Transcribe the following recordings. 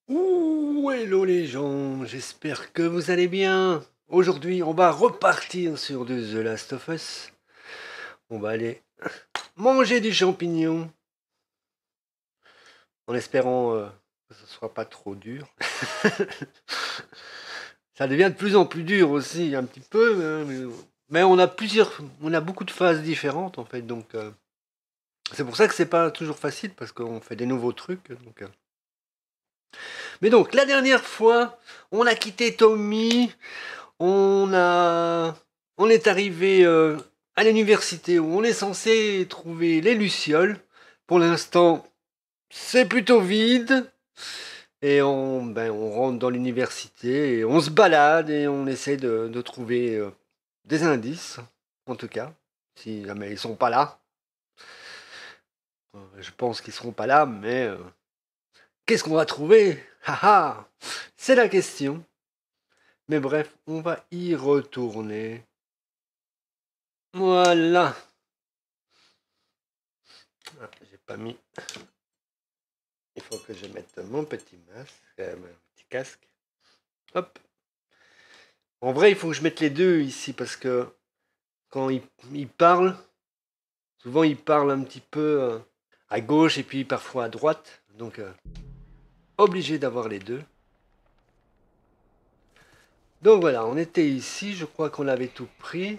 Ouh, hello les gens, j'espère que vous allez bien. Aujourd'hui, on va repartir sur de The Last of Us. On va aller manger du champignon, en espérant que ce ne soit pas trop dur. Ça devient de plus en plus dur aussi, un petit peu, mais on a beaucoup de phases différentes en fait, donc c'est pour ça que c'est pas toujours facile parce qu'on fait des nouveaux trucs. Mais donc la dernière fois, on a quitté Tommy. On a, on est arrivé à l'université où on est censé trouver les lucioles. Pour l'instant, c'est plutôt vide. Et on rentre dans l'université et on se balade et on essaie de trouver des indices, en tout cas, si jamais ils sont pas là. Je pense qu'ils seront pas là, mais qu'est-ce qu'on va trouver? Haha, c'est la question. Mais bref, on va y retourner. Voilà. Ah, j'ai pas mis. Il faut que je mette mon petit masque, mon petit casque. Hop. En vrai, il faut que je mette les deux ici parce que quand il parle, souvent il parle un petit peu à gauche et puis parfois à droite. Donc, obligé d'avoir les deux. Donc voilà, on était ici. Je crois qu'on avait tout pris.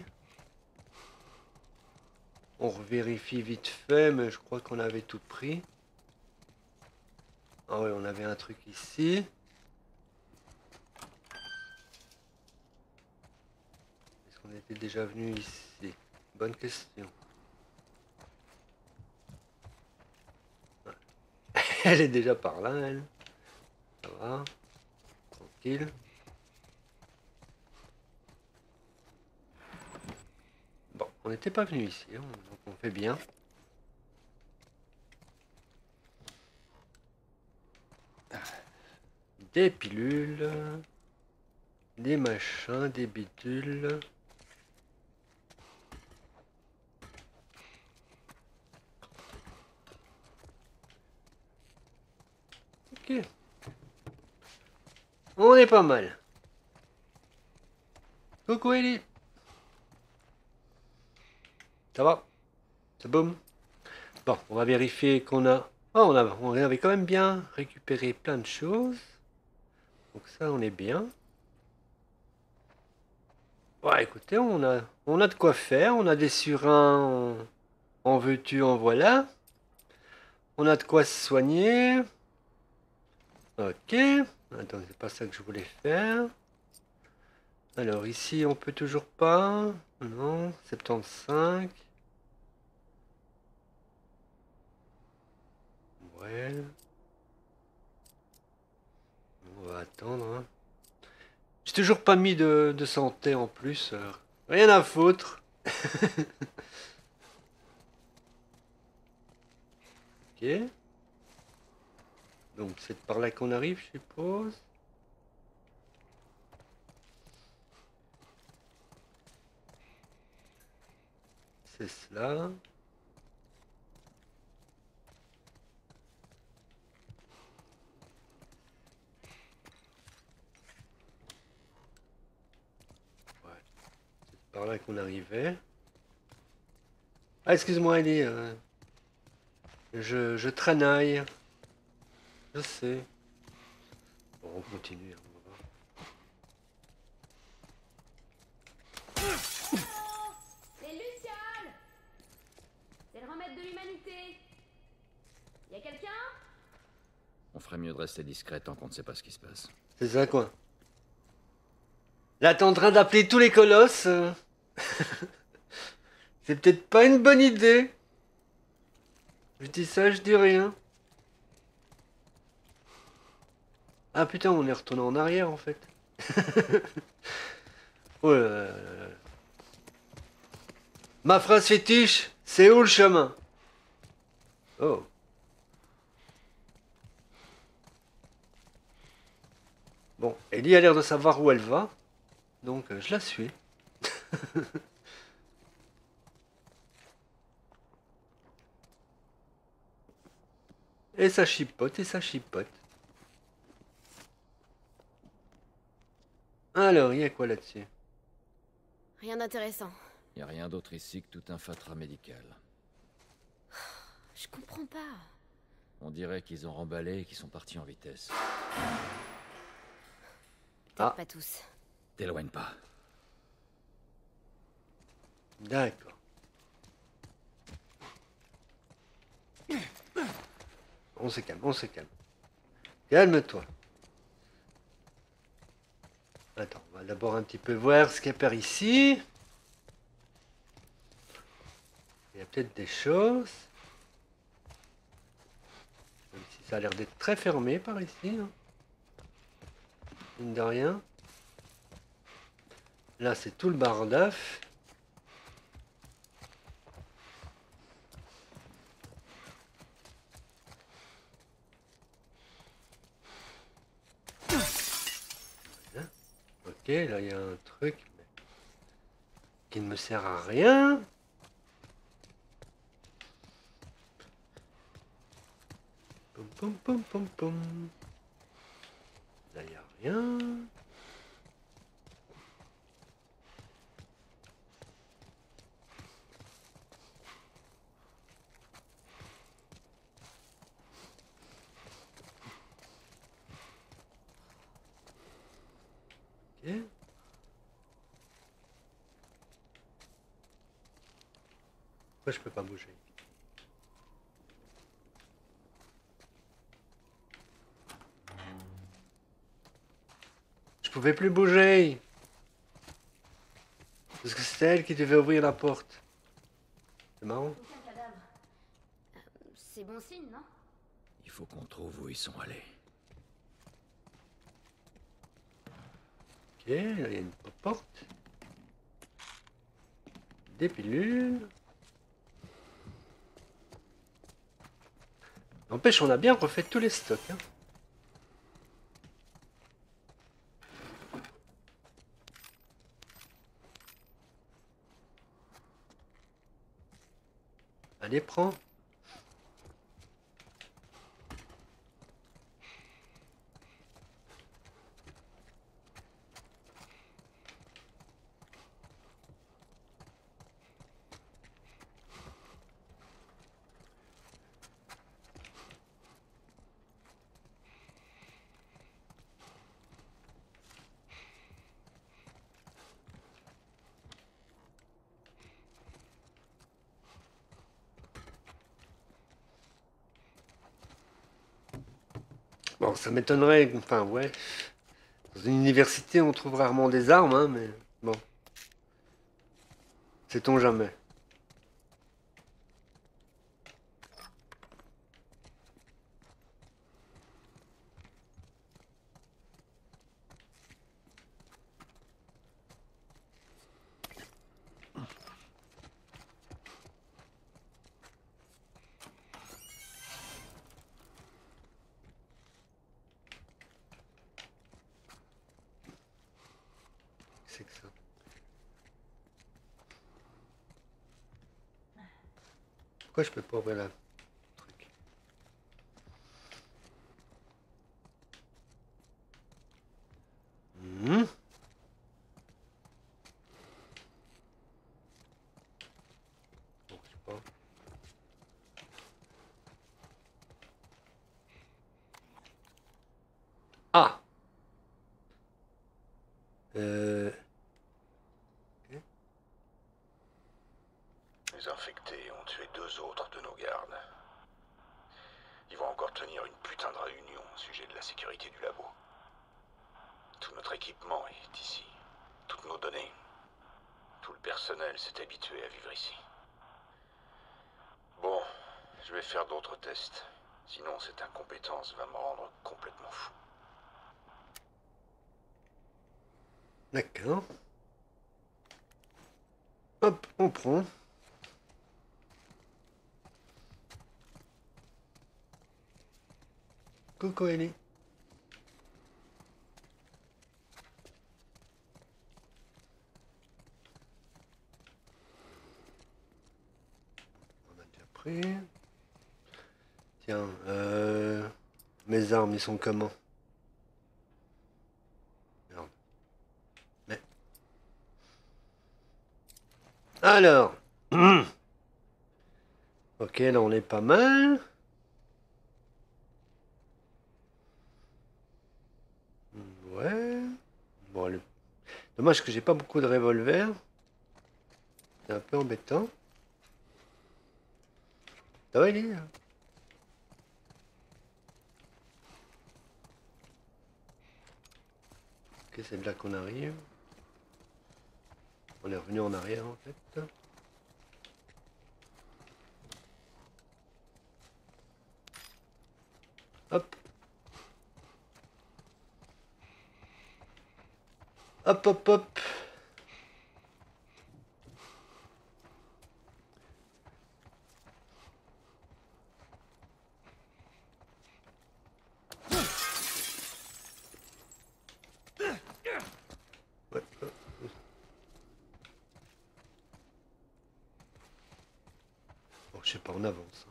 On revérifie vite fait, mais je crois qu'on avait tout pris. Ah oui, on avait un truc ici. Est-ce qu'on était déjà venu ici? Bonne question. Elle est déjà par là, elle. Ça va. Tranquille. Bon, on n'était pas venu ici, hein, donc on fait bien. Des pilules, des machins, des bidules. Ok, on est pas mal. Coucou Ellie, ça va? C'est boum. Bon, on va vérifier qu'on a... Oh, on avait quand même bien récupéré plein de choses. Donc ça, on est bien. Ouais, écoutez, on a de quoi faire. On a des surins en veux-tu, en voilà. On a de quoi se soigner. Ok. Attends, c'est pas ça que je voulais faire. Alors ici, on peut toujours pas. Non, 75. Ouais. On va attendre. Hein. J'ai toujours pas mis de santé en plus. Rien à foutre. Ok. Donc c'est par là qu'on arrive, je suppose. C'est cela. Ouais. C'est par là qu'on arrivait. Ah, excuse-moi, Ellie. Je traînaille. Je sais. Bon, on continue. Hein, on va voir. C'est Luciole. C'est le remède de l'humanité. Y a quelqu'un? On ferait mieux de rester discret tant qu'on ne sait pas ce qui se passe. C'est ça quoi. Là, t'es en train d'appeler tous les colosses. C'est peut-être pas une bonne idée. Je dis ça, je dis rien. Ah putain, on est retourné en arrière en fait. Oh là là là là. Ma phrase fétiche, c'est où le chemin? Oh. Bon, Ellie a l'air de savoir où elle va, donc je la suis. Et ça chipote, et ça chipote. Alors, il y a quoi là-dessus? Rien d'intéressant. Y a rien d'autre ici que tout un fatras médical. Je comprends pas. On dirait qu'ils ont remballé et qu'ils sont partis en vitesse. Peut-être Ah. pas tous. T'éloigne pas. D'accord. On se calme, on se calme. Calme-toi. Attends, on va d'abord un petit peu voir ce qu'il y a par ici. Il y a peut-être des choses. Même si ça a l'air d'être très fermé par ici. Hein. Mine de rien. Là, c'est tout le bar d'œuf. Ok, là il y a un truc mais qui ne me sert à rien. Poum poum poum poum poum. Là il n'y a rien. Ok. Pourquoi je peux pas bouger? Je pouvais plus bouger. Parce que c'était elle qui devait ouvrir la porte. C'est marrant. Aucun cadavre. C'est bon signe, non? Il faut qu'on trouve où ils sont allés. Ok, là il y a une porte. Des pilules. N'empêche, on a bien refait tous les stocks. Hein. Allez, prends. Bon, ça m'étonnerait, enfin ouais. Dans une université, on trouve rarement des armes, hein, mais bon. Sait-on jamais. C'est que ça. Pourquoi je peux pas ouvrir la truc? Hmm. Bon, je sais pas. Ah. Ok. Les infectés ont tué 2 autres de nos gardes. Ils vont encore tenir une putain de réunion au sujet de la sécurité du labo. Tout notre équipement est ici. Toutes nos données. Tout le personnel s'est habitué à vivre ici. Bon, je vais faire d'autres tests. Sinon, cette incompétence va me rendre complètement fou. D'accord. Hop, on prend. Coucou Ellie. On a déjà pris. Tiens, mes armes, ils sont comment? Merde. Alors. Ok, là on est pas mal. Ouais. Bon, dommage que j'ai pas beaucoup de revolvers. C'est un peu embêtant. Ça va, il est là. Ok, c'est de là qu'on arrive. On est revenu en arrière en fait. Hop. Hop, hop, hop. Ouais. Bon, je sais pas, on avance.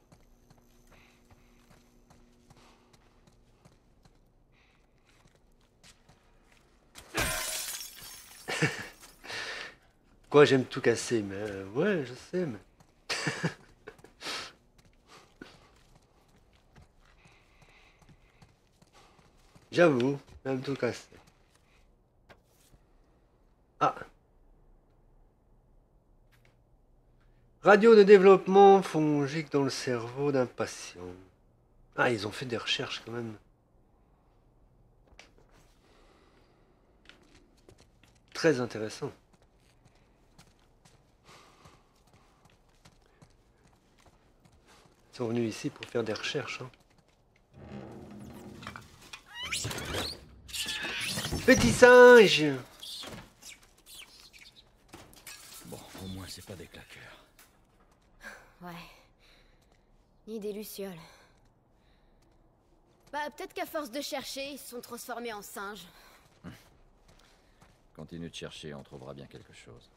Quoi, j'aime tout casser, mais ouais, je sais, mais... J'avoue, j'aime tout casser. Ah. Radio de développement fongique dans le cerveau d'un patient. Ah, ils ont fait des recherches quand même. Très intéressant. Ils sont venus ici pour faire des recherches. Hein. Petit singe! Bon, au moins c'est pas des claqueurs. Ouais. Ni des lucioles. Bah, peut-être qu'à force de chercher, ils se sont transformés en singes. Continue de chercher, on trouvera bien quelque chose.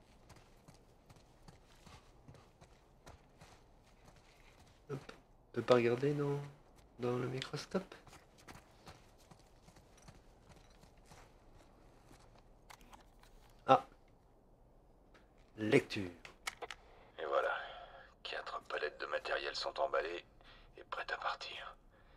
Hop. On peut pas regarder dans le microscope? Ah. Lecture. Et voilà. 4 palettes de matériel sont emballées et prêtes à partir.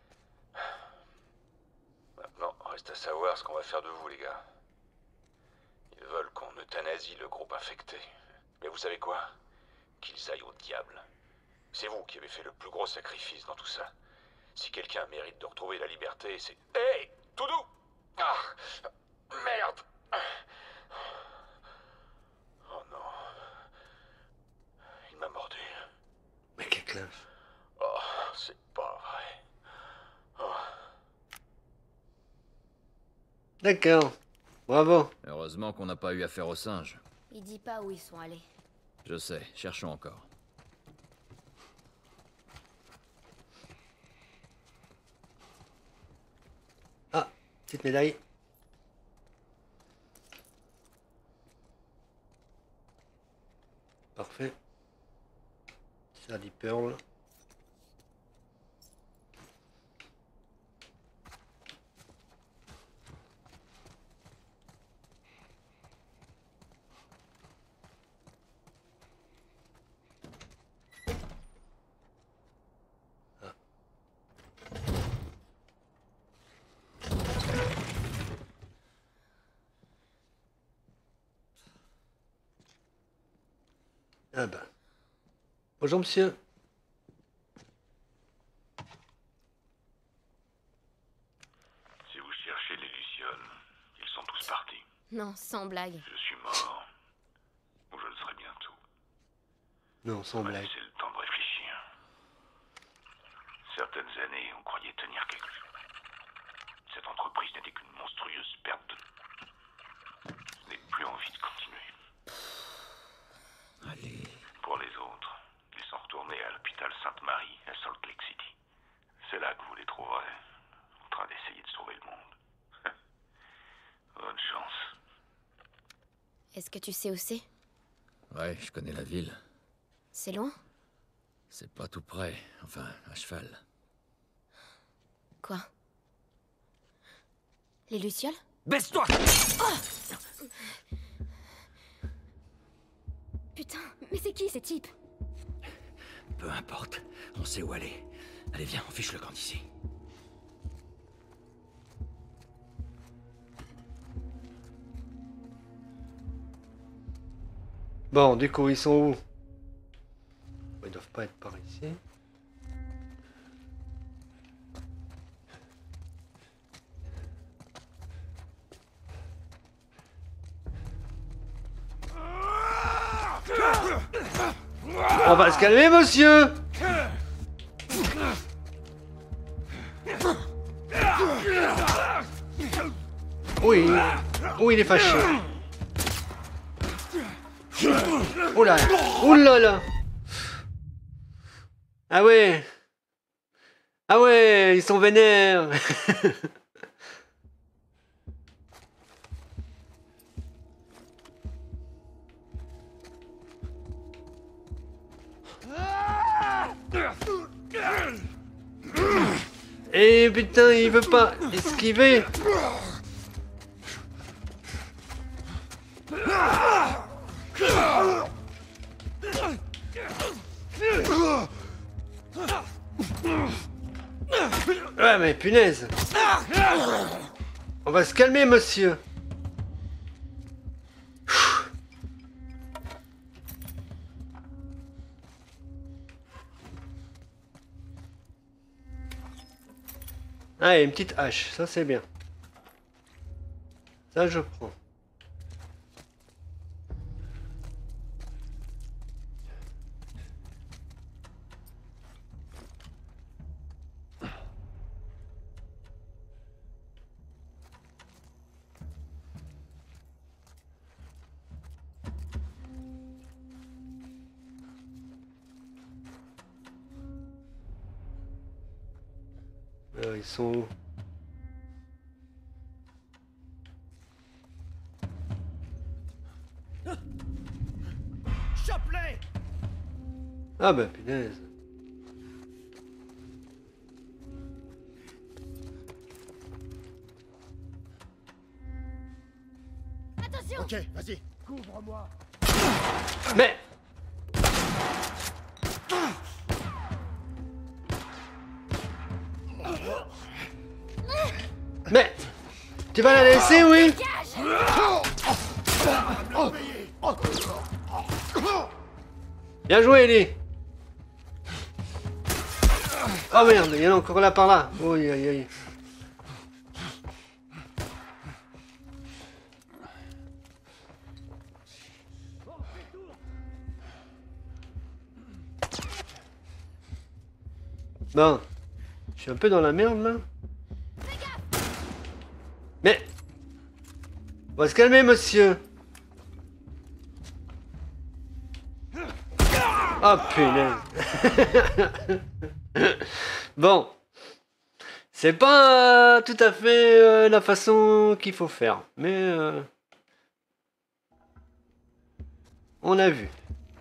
Maintenant, reste à savoir ce qu'on va faire de vous, les gars. Ils veulent qu'on euthanasie le groupe infecté. Mais vous savez quoi? Qu'ils aillent au diable. C'est vous qui avez fait le plus gros sacrifice dans tout ça. Si quelqu'un mérite de retrouver la liberté, c'est... Hé, tout doux! Ah, merde! Oh non. Il m'a mordu. Mais quel clinche. Oh, c'est pas vrai. Oh. D'accord. Bravo. Heureusement qu'on n'a pas eu affaire aux singes. Il dit pas où ils sont allés. Je sais, cherchons encore. Ah, petite médaille. Parfait. Ça dit pearl. Ah ben. Bonjour monsieur. Si vous cherchez les lucioles, ils sont tous partis. Non, sans blague. Je suis mort. Ou je le serai bientôt. Non, sans On m'a blague. laissé le temps de réfléchir. Certaines années, on croyait tenir quelque chose. Cette entreprise n'était qu'une monstrueuse perte de... Je n'ai plus envie de continuer. Allez. Pour les autres, ils sont retournés à l'hôpital Sainte-Marie, à Salt Lake City. C'est là que vous les trouverez, en train d'essayer de sauver le monde. Bonne chance. Est-ce que tu sais où c'est? Ouais, je connais la ville. C'est loin? C'est pas tout près, enfin, à cheval. Quoi? Les lucioles? Baisse-toi! Putain, mais c'est qui ces types? Peu importe, on sait où aller. Allez, viens, on fiche le camp d'ici. Bon, du coup, ils sont où? Ils doivent pas être par ici. On va se calmer, monsieur! Oui, oui, il est fâché. Oh là, oh là là. Ah ouais. Ah ouais, ils sont vénères. Et putain, il veut pas esquiver. Ouais, mais punaise. On va se calmer, monsieur. Ah, et une petite hache, ça c'est bien. Ça je prends. Ils sont où? Chapelet! Ah bah punaise. Attention! Ok, vas-y. Couvre-moi. Mais Mais tu vas la laisser, oui? Bien joué, Ellie. Oh merde, il y en a encore là par là. Oui, aïe, aïe. Bon, je suis un peu dans la merde là. Mais on va se calmer, monsieur. Oh punaise. Bon, c'est pas tout à fait la façon qu'il faut faire, mais on a vu.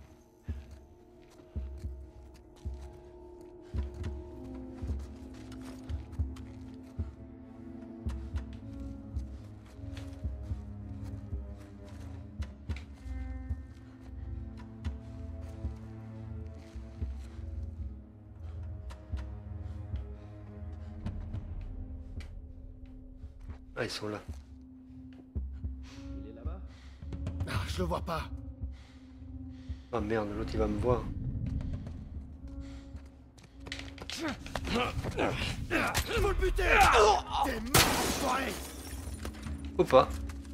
Ah, ils sont là. Il est là-bas? Ah, je le vois pas. Oh merde, l'autre il va me voir. Faut le buter! T'es mort, enfoiré! Ou pas.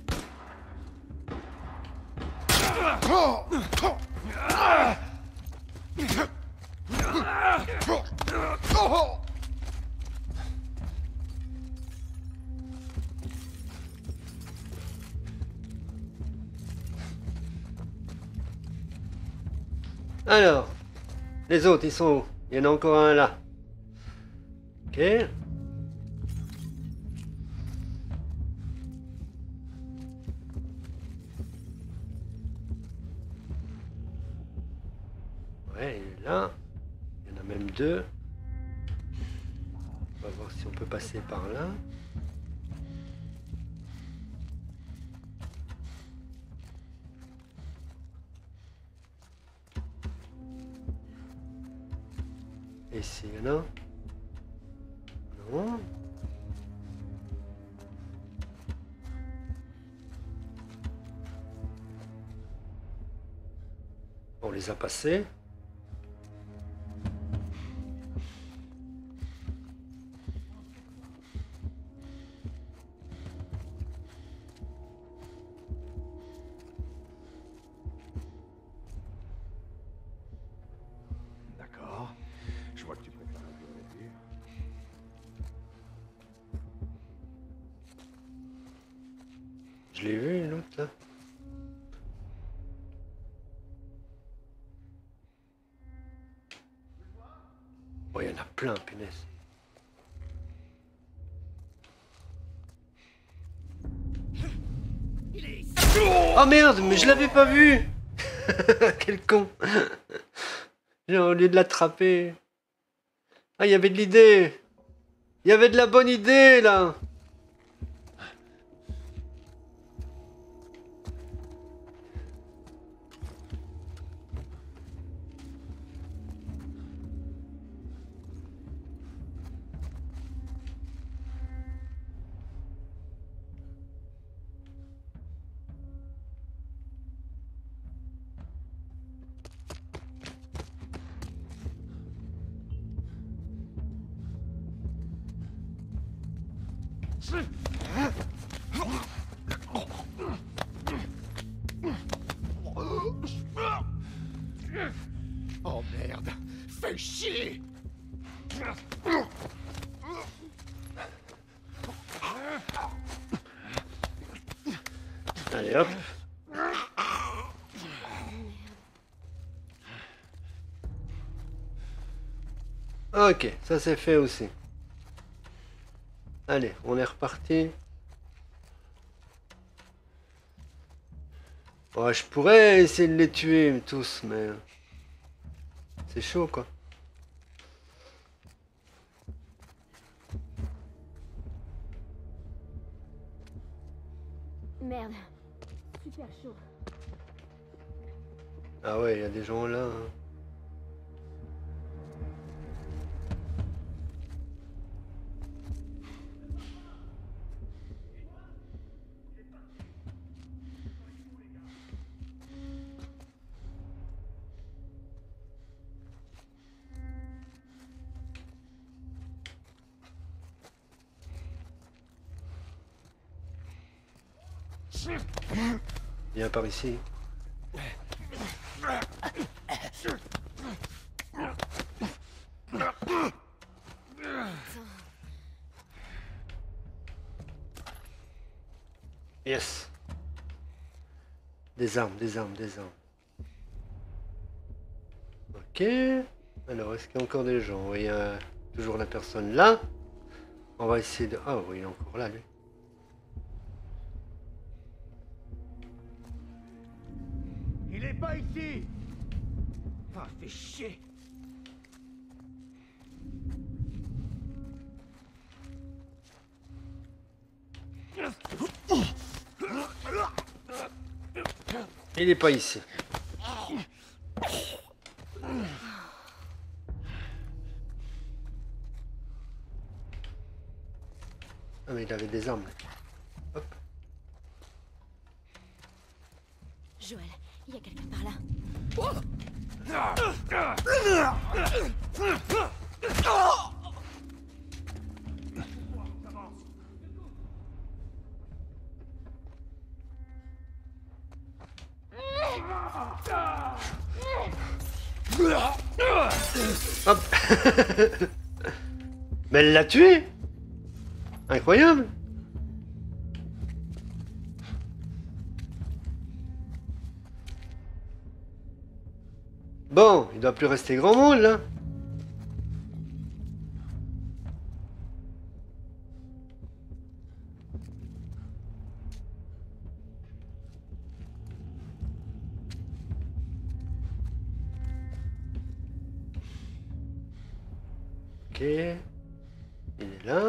Alors, les autres, ils sont où? Il y en a encore un là. Ok. Ouais, il est là. Il y en a même deux. On va voir si on peut passer par là. ici, il y en a? Non. On les a passés. D'accord. Je vois que tu préfères un peu rêver. Je l'ai vu, l'autre, là. Oh, il y en a plein, punaise. Oh merde, mais je l'avais pas vu. Quel con. J'ai au lieu de l'attraper. Ah, il y avait de l'idée. Il y avait de la bonne idée, là. Oh merde. Fais chier. Allez, hop. Ok, ça c'est fait aussi. Allez, on est reparti. Ouais, je pourrais essayer de les tuer tous, mais c'est chaud quoi. Merde. Super chaud. Ah ouais, il y a des gens là. Hein. Viens par ici. Yes. Des armes, des armes, des armes. Ok. Alors, est-ce qu'il y a encore des gens? Oui, il y a toujours la personne là. On va essayer de... Ah oui, il est encore là, lui. Il est pas ici. Ah, fais chier. Il est pas ici. Ah mais il avait des armes. Hop. Joël, il y a quelqu'un par là. Hop. Mais elle l'a tué. Incroyable. Bon, il doit plus rester grand monde là. Ok. Il est là.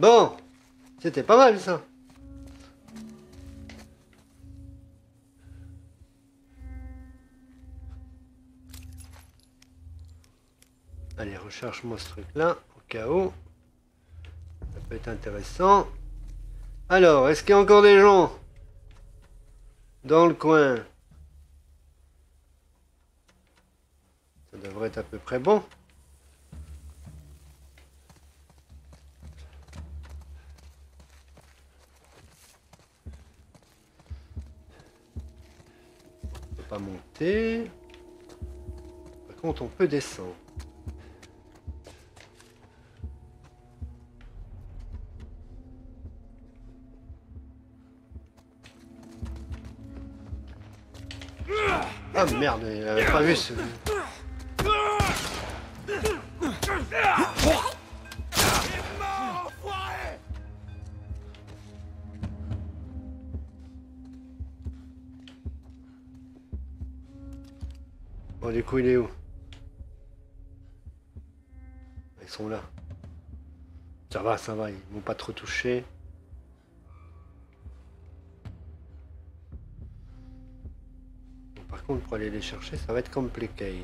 Bon, c'était pas mal ça. Allez, recherche-moi ce truc-là, au cas où. Ça peut être intéressant. Alors, est-ce qu'il y a encore des gens dans le coin? Ça devrait être à peu près bon. On peut pas monter. Par contre, on peut descendre. Ah merde, il avait pas vu ce... Bon, du coup, il est où? Ils sont là. Ça va, ils m'ont pas trop touché. Bon, par contre, pour aller les chercher, ça va être compliqué.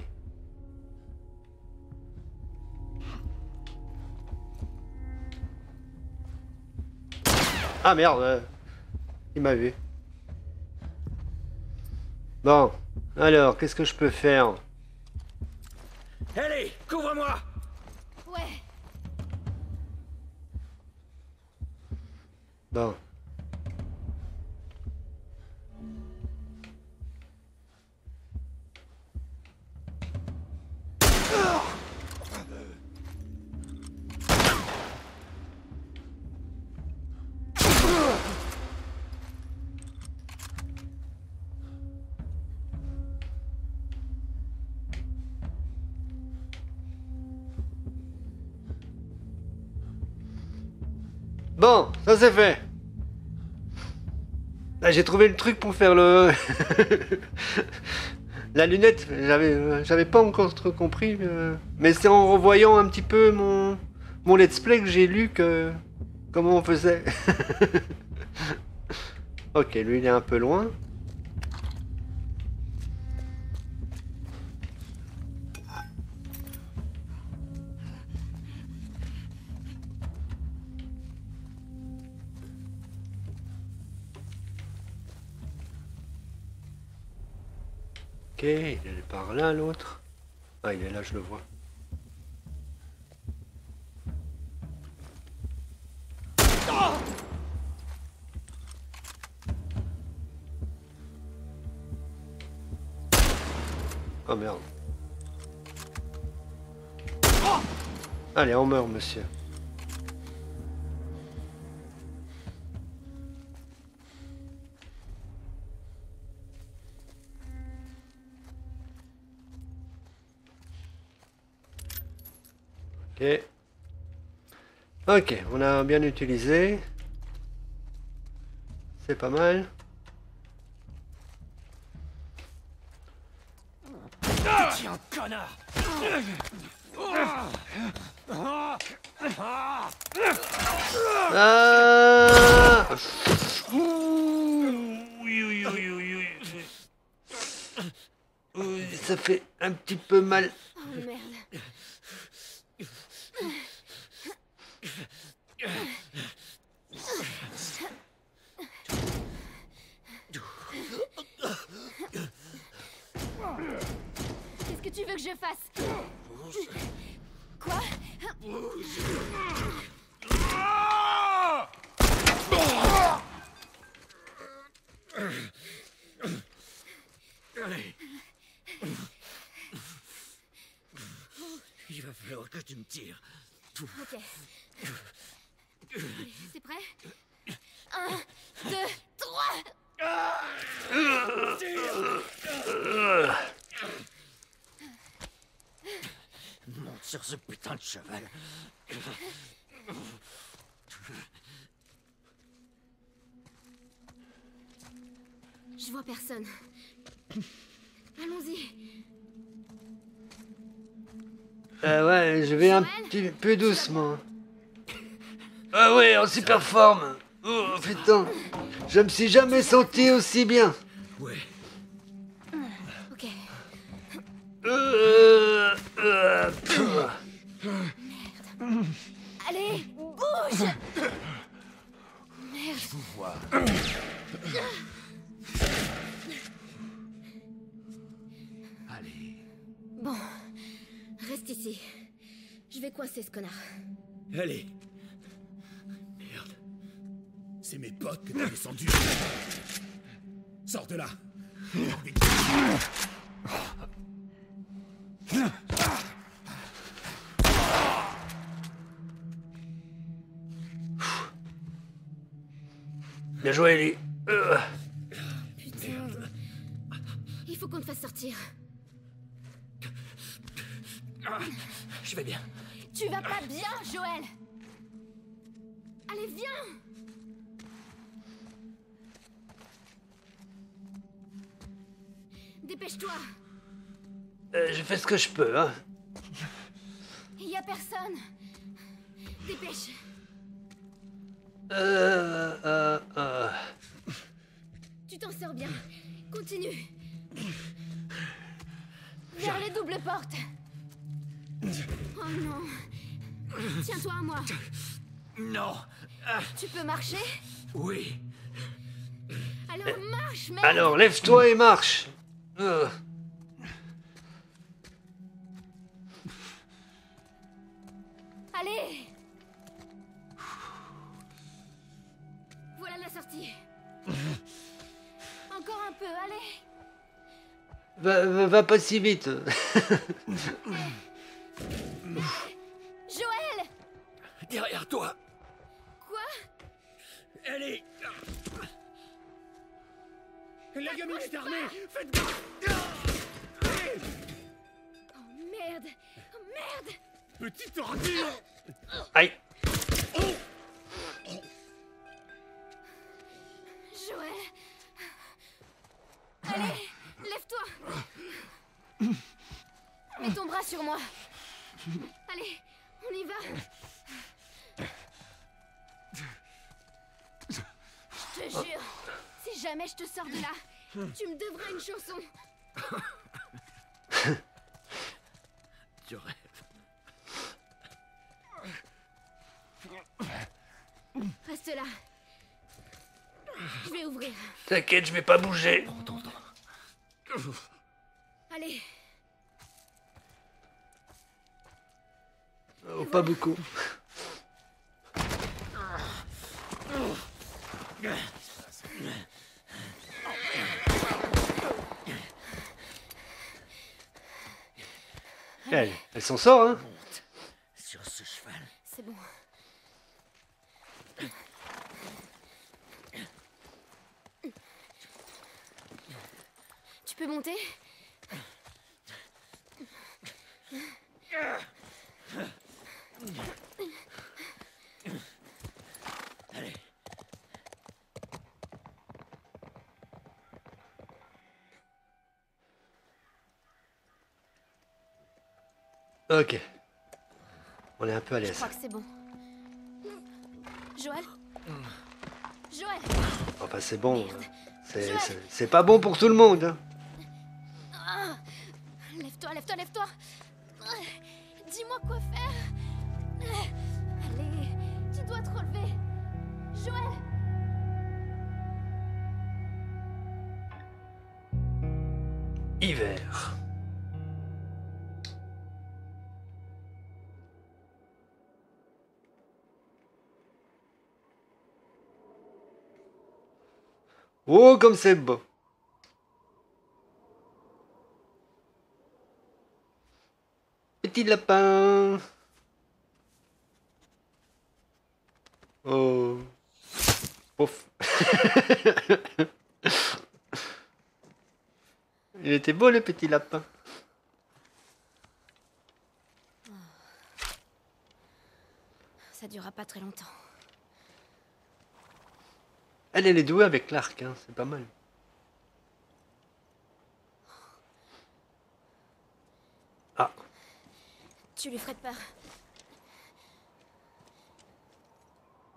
Ah merde, il m'a vu. Bon, alors, qu'est-ce que je peux faire? Allez, couvre-moi! Ouais. Bon. Bon, ça c'est fait. Là, j'ai trouvé le truc pour faire le... La lunette, j'avais pas encore trop compris. Mais c'est en revoyant un petit peu mon let's play que j'ai lu que... Comment on faisait. Ok, lui il est un peu loin. Ok, il est par là l'autre. Ah, il est là, je le vois. Oh merde. Allez, on meurt, monsieur. Ok. Ok, on a bien utilisé. C'est pas mal. Tiens, connard! Ah ça fait un petit peu mal. Oh merde. Qu'est-ce que tu veux que je fasse? Quoi? Allez. Il va falloir que tu me tires. Ok. Allez, c'est prêt? 1, 2, 3! Monte sur ce putain de cheval. Je vois personne. Allons-y. Ouais, je vais un Joël, petit peu doucement. Ah ouais, en super forme. Oh putain, je me suis jamais senti aussi bien. Ouais. Ok. Pff. Allez, bouge. Merde. Vous vois. Allez. Bon, reste ici. Je vais coincer ce connard. Allez. Merde. C'est mes potes que t'as descendus. Sors de là. Bien joué, Ellie. Putain. Il faut qu'on te fasse sortir. Je vais bien. Tu vas pas bien, Joël. Allez, viens. Dépêche-toi. Je fais ce que je peux, hein. Il y a personne. Dépêche. Tu t'en sors bien. Continue. Vers les doubles portes. Oh non. Tiens-toi à moi. Non. Tu peux marcher? Oui. Alors marche, merde. Alors, lève-toi et marche. Allez. Voilà la sortie. Encore un peu, allez. Va pas si vite. Joël. Derrière toi. Quoi? Elle est... La gamine est armée. Faites gaffe. Oh merde. Oh merde. Petite ordure. Aïe. Joël. Allez, lève-toi. Mets ton bras sur moi. Allez, on y va. Je te jure, si jamais je te sors de là, tu me devras une chanson. Tu rêves. Reste là. Je vais ouvrir. T'inquiète, je vais pas bouger. Allez, Oh, pas beaucoup. Elle s'en sort, hein. Monte sur ce cheval. c'est bon. Tu peux monter? Allez. Ok. On est un peu à Je l'aise. crois que c'est bon. Joël? Joël! Enfin, c'est bon. C'est pas bon pour tout le monde, hein. Ah, lève-toi, lève-toi, lève-toi! Dis-moi quoi faire! Allez, tu dois te relever! Joël! Hiver. Oh, comme c'est beau. Petit lapin. Oh. Pouf. Il était beau le petit lapin. Ça durera pas très longtemps. Elle est douée avec l'arc, hein. C'est pas mal. Ah. Tu lui ferais peur.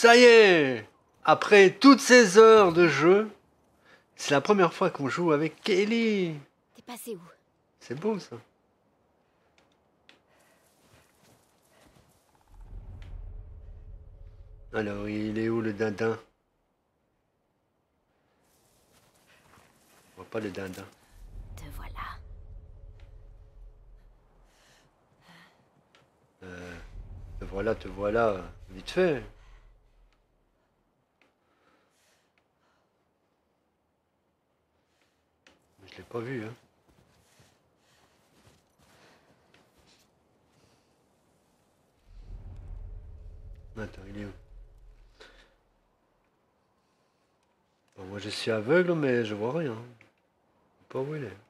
Ça y est! Après toutes ces heures de jeu, c'est la première fois qu'on joue avec Kelly. T'es passé où? C'est beau ça. Alors, il est où le dindin? On voit pas le dindin. Te voilà. Te voilà, vite fait. Je l'ai pas vu, hein. Attends, il est où? Bon, moi je suis aveugle, mais je vois rien. Je sais pas où il est.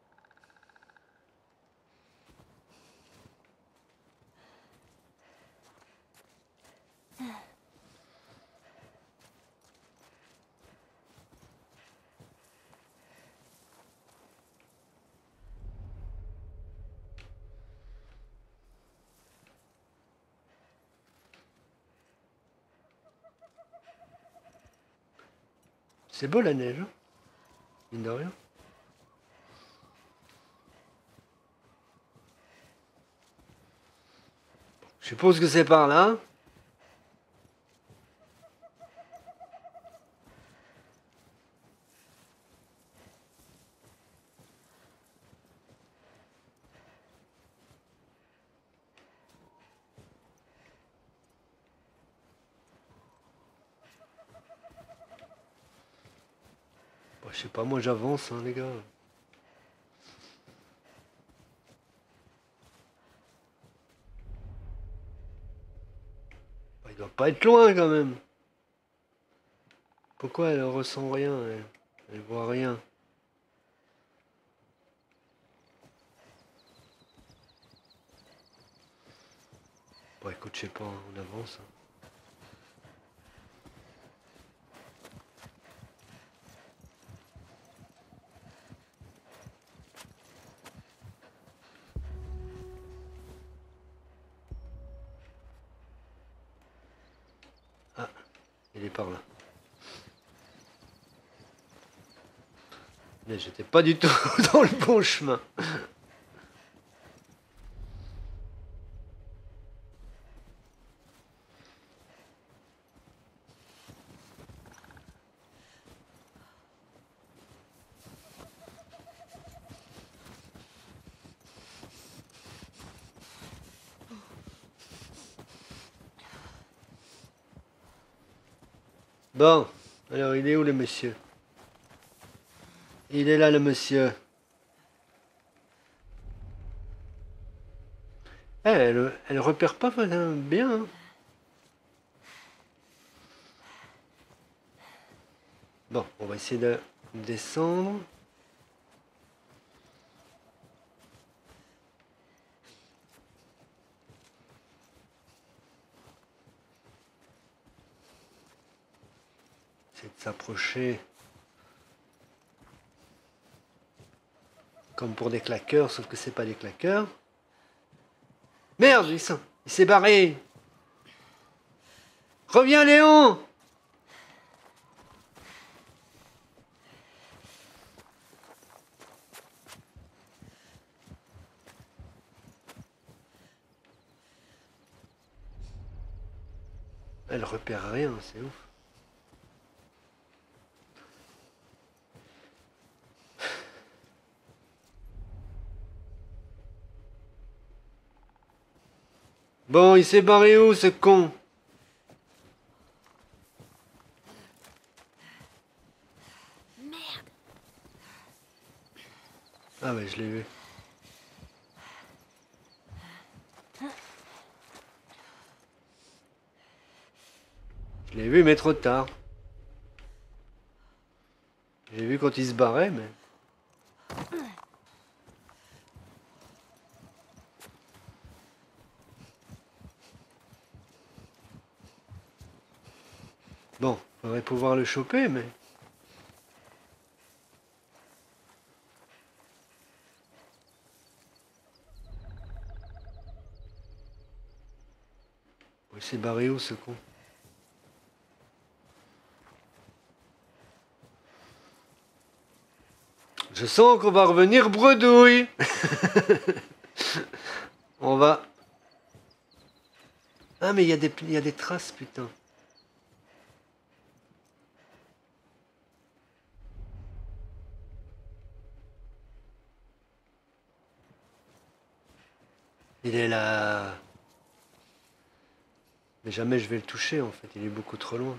C'est beau la neige, hein, mine de rien. Je suppose que c'est par là. Bon, je sais pas, moi j'avance, hein, les gars. Bah, il doit pas être loin quand même. Pourquoi elle ressent rien, elle voit rien. Bon, écoute, je sais pas, on avance, hein. Ah, il est par là. Mais j'étais pas du tout dans le bon chemin. Bon, alors il est où le monsieur? Il est là le monsieur. Eh, elle repère pas bien, hein. Bon, on va essayer de descendre. Essayer de s'approcher. Comme pour des claqueurs, sauf que c'est pas des claqueurs. Merde, il s'est barré. Reviens, Léon! Elle repère rien, c'est ouf. Bon, il s'est barré où, ce con? Merde. Ah ouais, je l'ai vu. Je l'ai vu, mais trop tard. J'ai vu quand il se barrait, mais... Bon, faudrait pouvoir le choper, mais... Il s'est barré où, ce con? Je sens qu'on va revenir bredouille. On va... Ah mais il y a des traces, putain. Il est là. Mais jamais je vais le toucher en fait, il est beaucoup trop loin.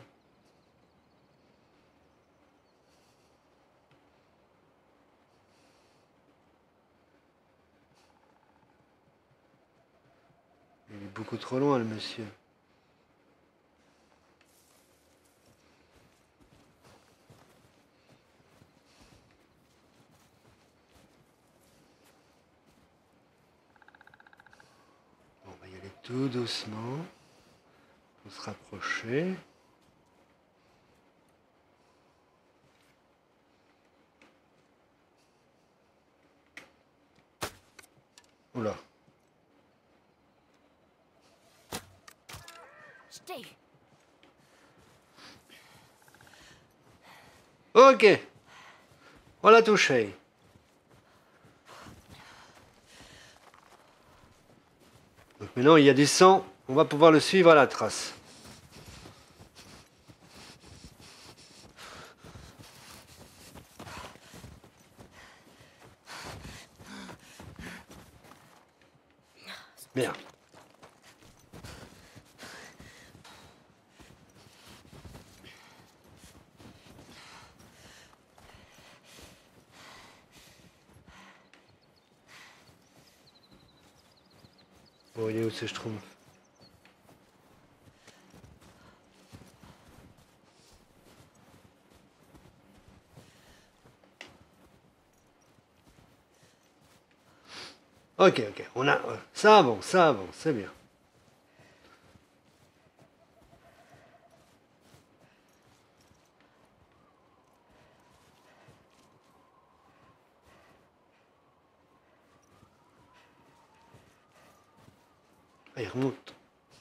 Il est beaucoup trop loin le monsieur. Bon, on va y aller tout doucement. Pour se rapprocher. Oula. Je t'ai eu. Ok. On l'a touché. Donc maintenant il y a du sang. On va pouvoir le suivre à la trace. Merde. Bon, il est où ce schtroumpf? Ok, ok, on a... Ça avance, c'est bien. Ah, il remonte.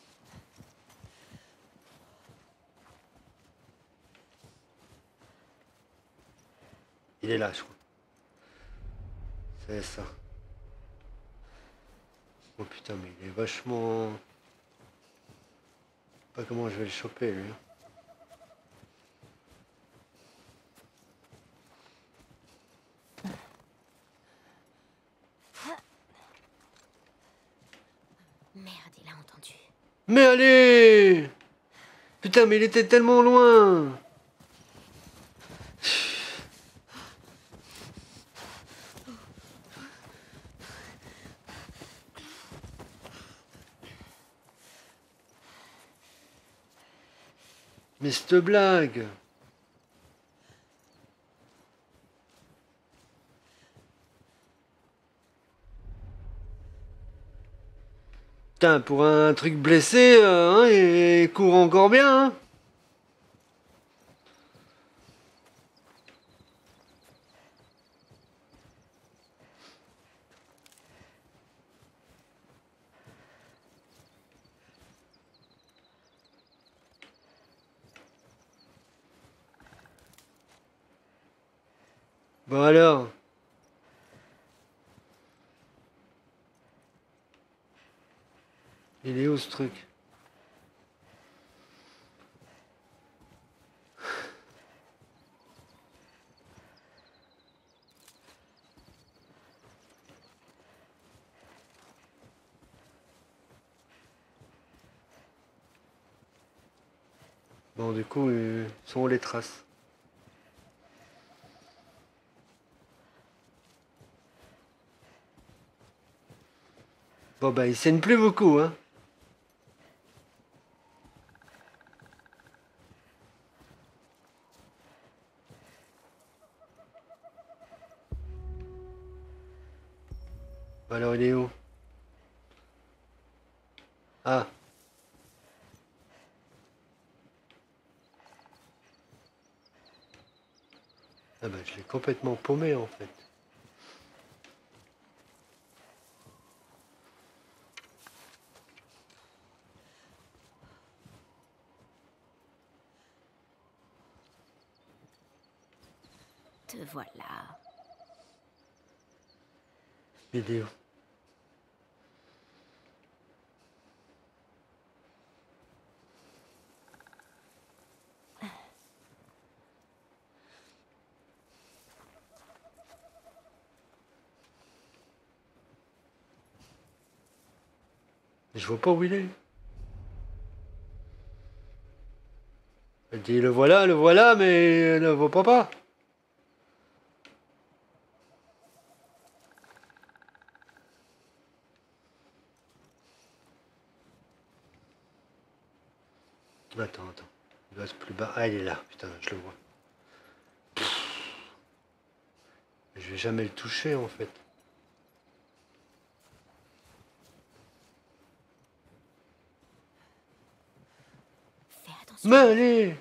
Il est là, je crois. C'est ça. Oh putain, mais il est vachement... Je sais pas comment je vais le choper, lui. Merde, il a entendu. Mais allez! Putain, mais il était tellement loin! Mais cette blague! Putain, pour un truc blessé, hein, il court encore bien, hein. Bon alors. Il est où ce truc? Bon, du coup, sont où les traces? Bon, bah, il saigne plus beaucoup, hein. Bah, alors, il est où? Ah. Ah bah, je l'ai complètement paumé, en fait. Te voilà. vidéo. Je vois pas où il est. Elle dit le voilà, mais elle ne voit pas. Attends. Il doit être plus bas. Ah, il est là. Putain, je le vois. Je vais jamais le toucher en fait. Fais attention. Mais allez!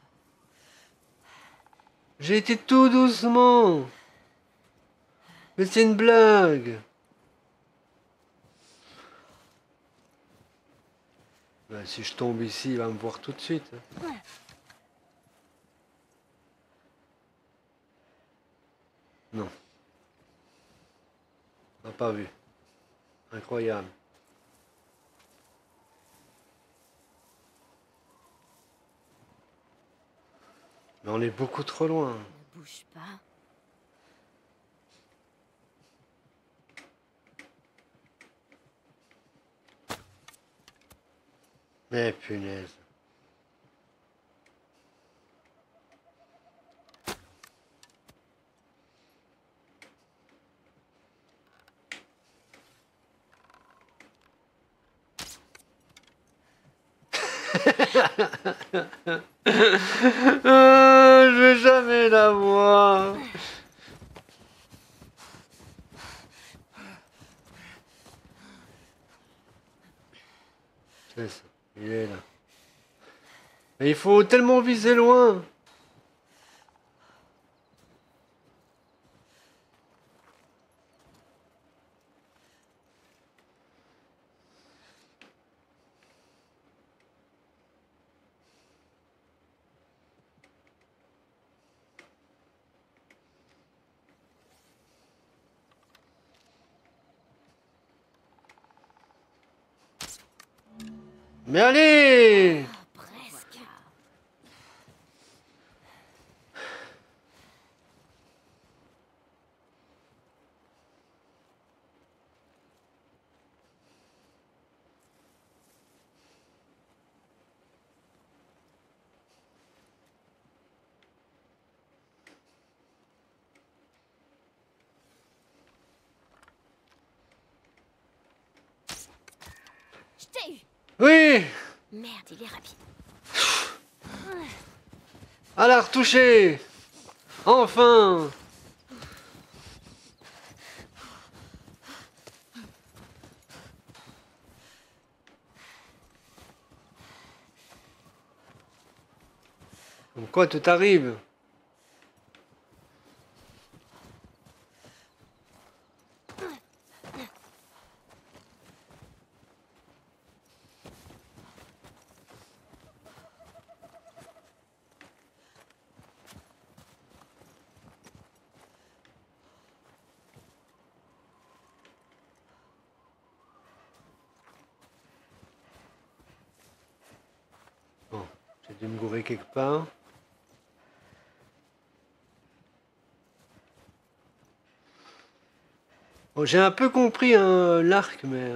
J'ai été tout doucement. Mais c'est une blague. Ben, si je tombe ici, il va me voir tout de suite. Non. On n'a pas vu. Incroyable. Mais on est beaucoup trop loin. Ne bouge pas. Mais punaise. Je vais jamais la voir. C'est ça, il est là. Mais il faut tellement viser loin. Mais allez! Presque. Je t'ai eu. Oui! Merde, il est rapide. À la retoucher! Enfin! Comme quoi tout arrive? Bon, j'ai dû me gourer quelque part. Bon, j'ai un peu compris hein, l'arc, mais...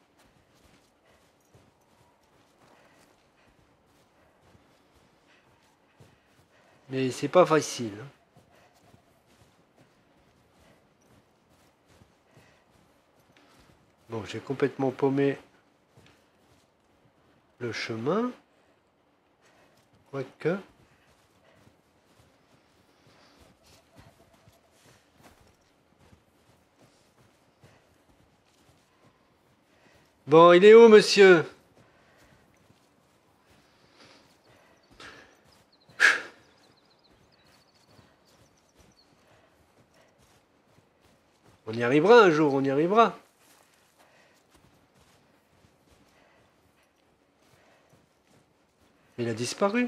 Mais c'est pas facile. Hein. Bon, j'ai complètement paumé le chemin. Quoique... Bon, il est où, monsieur? On y arrivera un jour, on y arrivera. Il a disparu.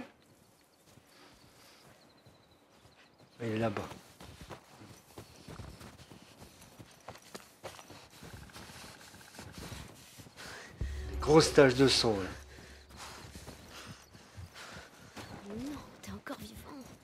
Il est là-bas. Grosse tache de sang. Là. Non, t'es encore vivant.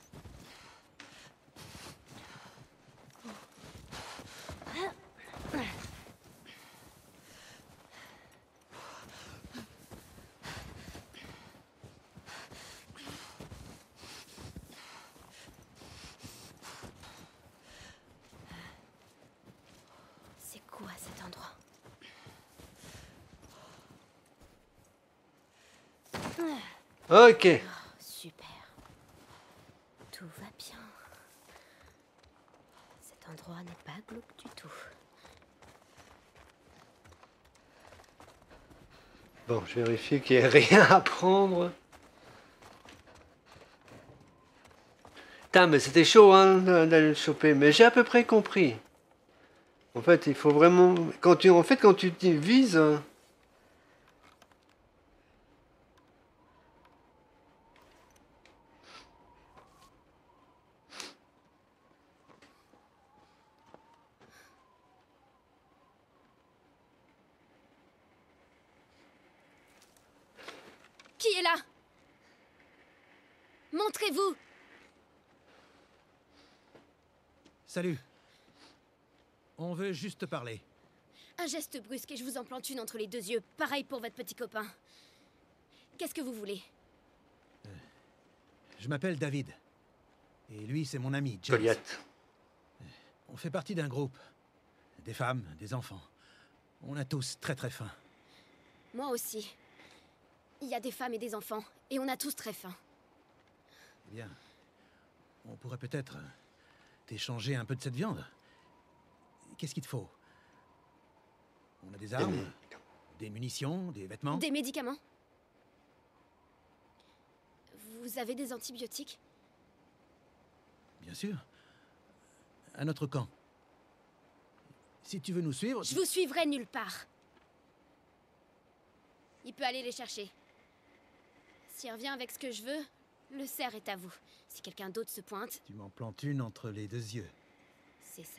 C'est quoi cet endroit? Ok. Oh, super. Tout va bien. Cet endroit n'est pas glauque du tout. Bon, je vérifie qu'il n'y ait rien à prendre. Putain, mais c'était chaud hein, d'aller le choper. Mais j'ai à peu près compris. En fait, il faut vraiment... Quand tu vises... Qui est là? Montrez-vous! Salut. On veut juste te parler. Un geste brusque et je vous en plante une entre les deux yeux. Pareil pour votre petit copain. Qu'est-ce que vous voulez? Je m'appelle David. Et lui, c'est mon ami, James. Goliath. On fait partie d'un groupe. Des femmes, des enfants. On a tous très très faim. Moi aussi. Il y a des femmes et des enfants. Et on a tous très faim. Eh bien, on pourrait peut-être t'échanger un peu de cette viande. Qu'est-ce qu'il te faut? On a des armes, des munitions, des vêtements. Des médicaments? Vous avez des antibiotiques? Bien sûr. À notre camp. Si tu veux nous suivre... Je vous suivrai nulle part. Il peut aller les chercher. S'il revient avec ce que je veux, le cerf est à vous. Si quelqu'un d'autre se pointe, Tu m'en plantes une entre les deux yeux. c'est ça.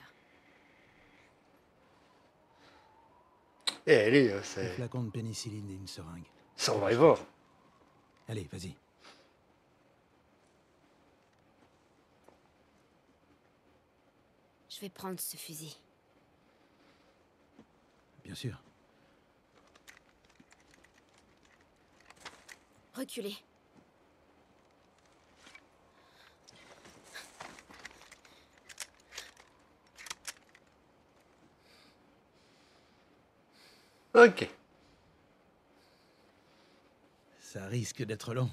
Et allez, Un c'est flacon de pénicilline et une seringue. Survivor. Allez, vas-y. Je vais prendre ce fusil. Bien sûr. Reculez. Ok. Ça risque d'être long.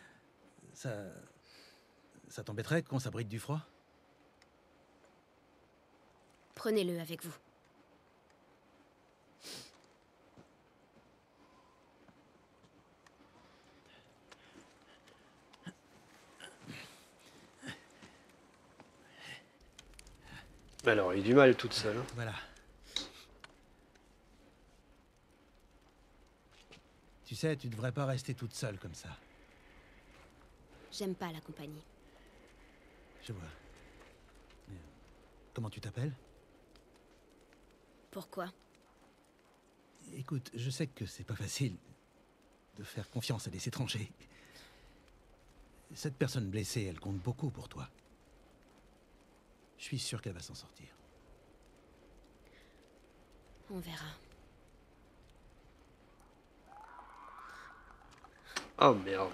Ça t'embêterait qu'on s'abrite du froid? Prenez-le avec vous. Alors, il a du mal toute seule. Hein. Voilà. Tu sais, tu devrais pas rester toute seule comme ça. J'aime pas la compagnie. Je vois. Comment tu t'appelles? Pourquoi? Écoute, je sais que c'est pas facile de faire confiance à des étrangers. Cette personne blessée, elle compte beaucoup pour toi. Je suis sûr qu'elle va s'en sortir. On verra. Oh merde.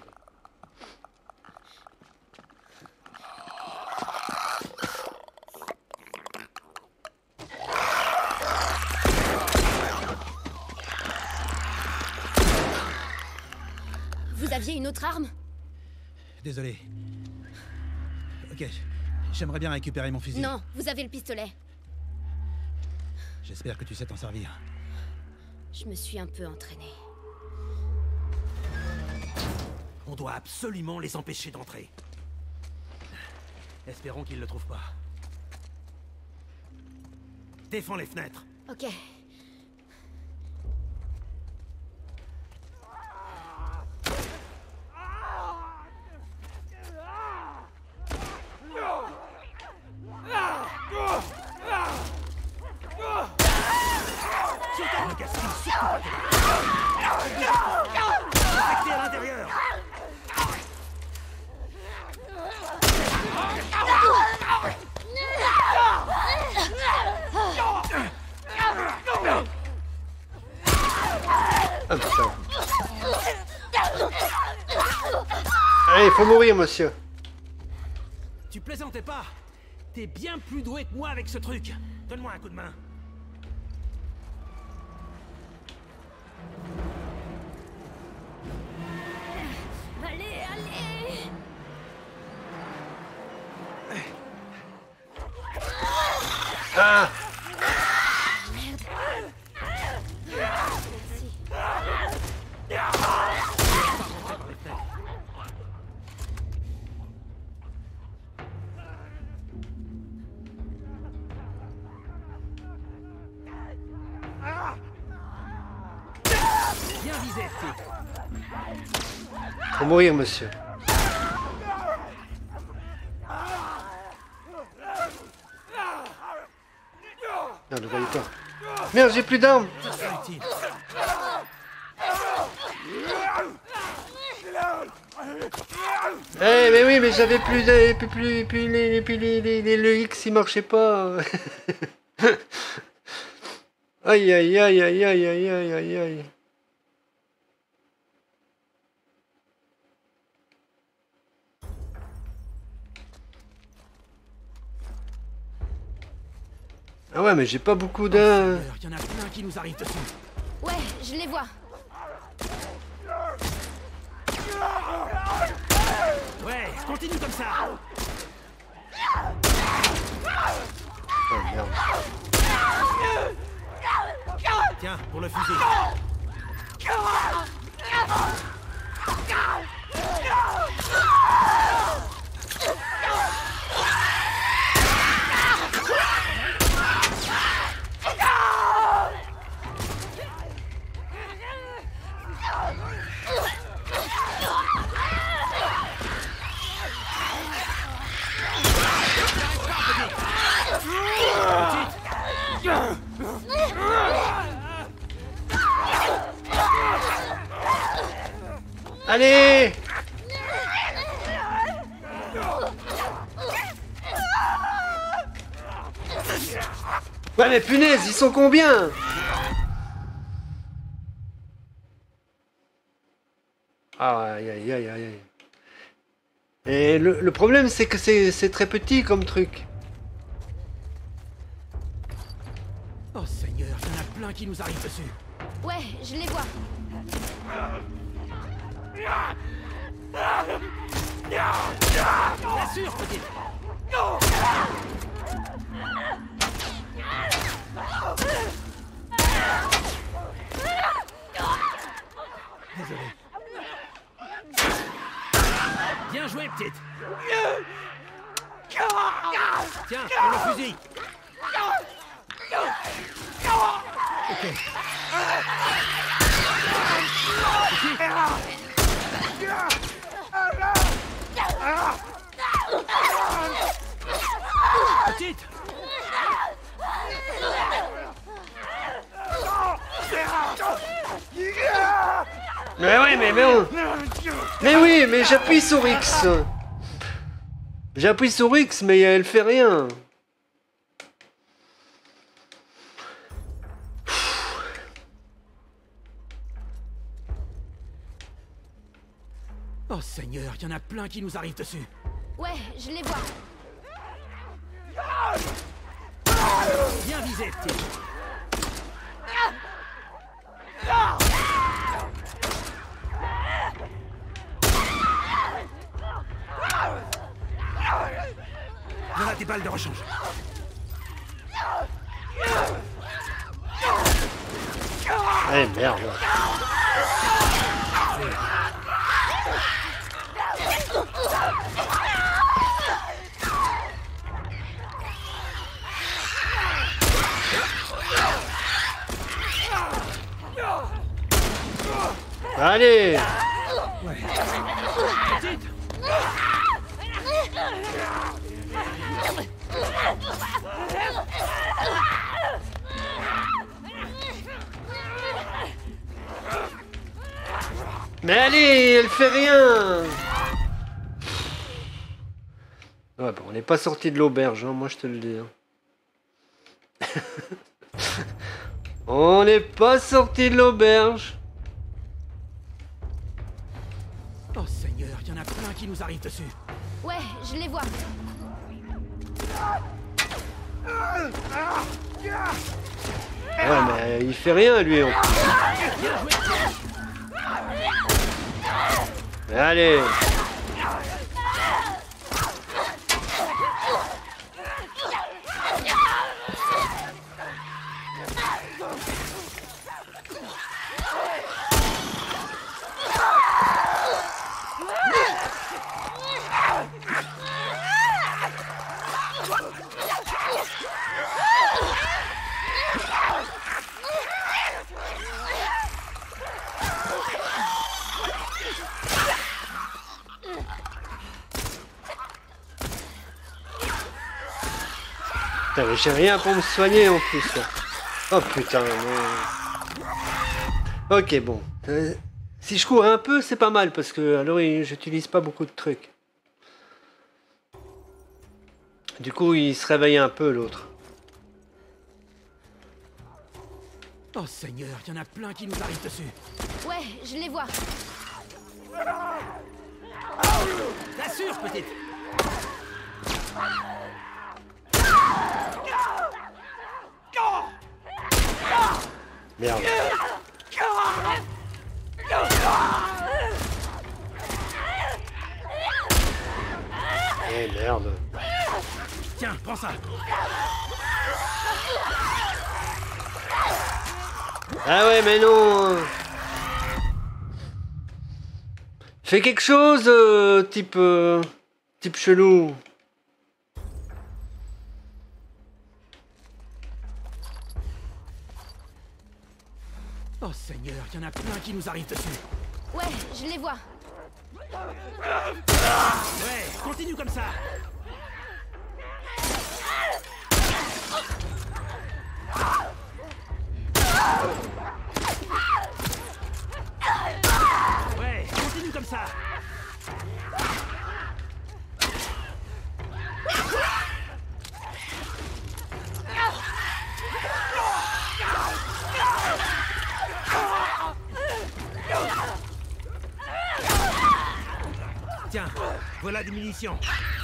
Vous aviez une autre arme? Désolé. Ok, j'aimerais bien récupérer mon fusil. Non, vous avez le pistolet. J'espère que tu sais t'en servir. Je me suis un peu entraînée. On doit absolument les empêcher d'entrer. Espérons qu'ils ne le trouvent pas. Défends les fenêtres. Ok. Ne gaspille surtout pas tes balles. Infecté à l'intérieur. Ah putain. Allez, faut mourir, monsieur. Tu plaisantais pas. T'es bien plus doué que moi avec ce truc. Donne-moi un coup de main. Allez, allez. Ah! Bien visé, petit. Faut mourir, monsieur. Non, ne voyez pas. Merde, j'ai plus d'armes. Utile. Eh, mais oui, mais j'avais plus de... le X, il marchait pas. Aïe, aïe, aïe, aïe, aïe, aïe, aïe, aïe, aïe. Ah ouais, mais j'ai pas beaucoup d'un... Il y en a plein qui nous arrivent dessus. Ouais, je les vois. Ouais, continue comme ça. Oh merde. Tiens, pour le fusil. Allez! Ouais, mais punaise, ils sont combien? Ah, aïe, aïe, aïe, aïe. Et le problème, c'est que c'est très petit comme truc. Oh Seigneur, il y en a plein qui nous arrivent dessus. Ouais, je les vois. Rassure, petite. Désolé. Bien joué, petite. Tiens, pour le fusil. Ok. Petite. Mais oui, mais bon. Mais oui, mais j'appuie sur X. J'appuie sur X, mais elle fait rien. Oh Seigneur, il y en a plein qui nous arrivent dessus. Ouais, je les vois. Bien visé, petite. Voilà tes balles de rechange. Eh merde. Allez. Petite. Mais allez, elle fait rien. Ouais, bon, on n'est pas sorti de l'auberge, hein, moi je te le dis. Hein. On n'est pas sorti de l'auberge. Oh Seigneur, il y en a plein qui nous arrivent dessus. Ouais, je les vois. Ouais, mais il fait rien lui. Allez. Putain, mais j'ai rien pour me soigner en plus. Là. Oh putain, non. Ok, bon. Si je cours un peu, c'est pas mal parce que alors j'utilise pas beaucoup de trucs. Du coup, il se réveille un peu l'autre. Oh Seigneur, il y en a plein qui nous arrivent dessus. Ouais, je les vois. T'assures, petite. Merde. Eh merde. Tiens, prends ça. Ah ouais, mais non. Fais quelque chose, type chelou. Oh Seigneur, il y en a plein qui nous arrivent dessus. Ouais, je les vois. Ouais, continue comme ça. Ouais, continue comme ça. Tiens, voilà des munitions.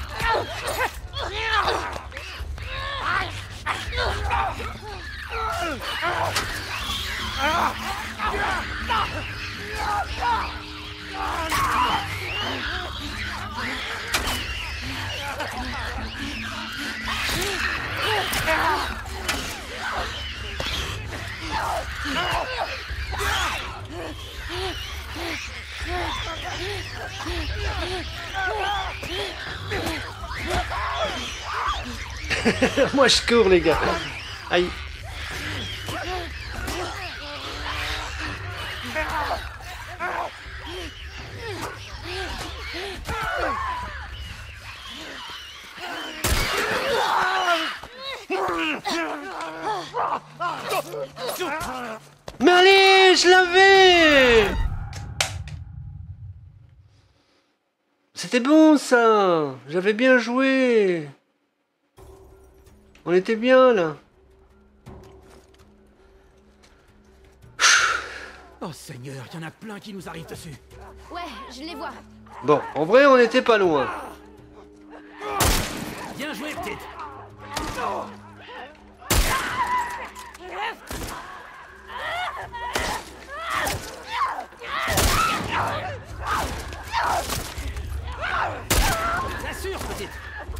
Moi je cours les gars. Aïe. Mais allez, je l'avais. C'était bon ça. J'avais bien joué. On était bien là. Oh Seigneur, il y en a plein qui nous arrivent dessus. Ouais, je les vois. Bon, en vrai, on n'était pas loin. Bien joué, petite. T'assures, petite.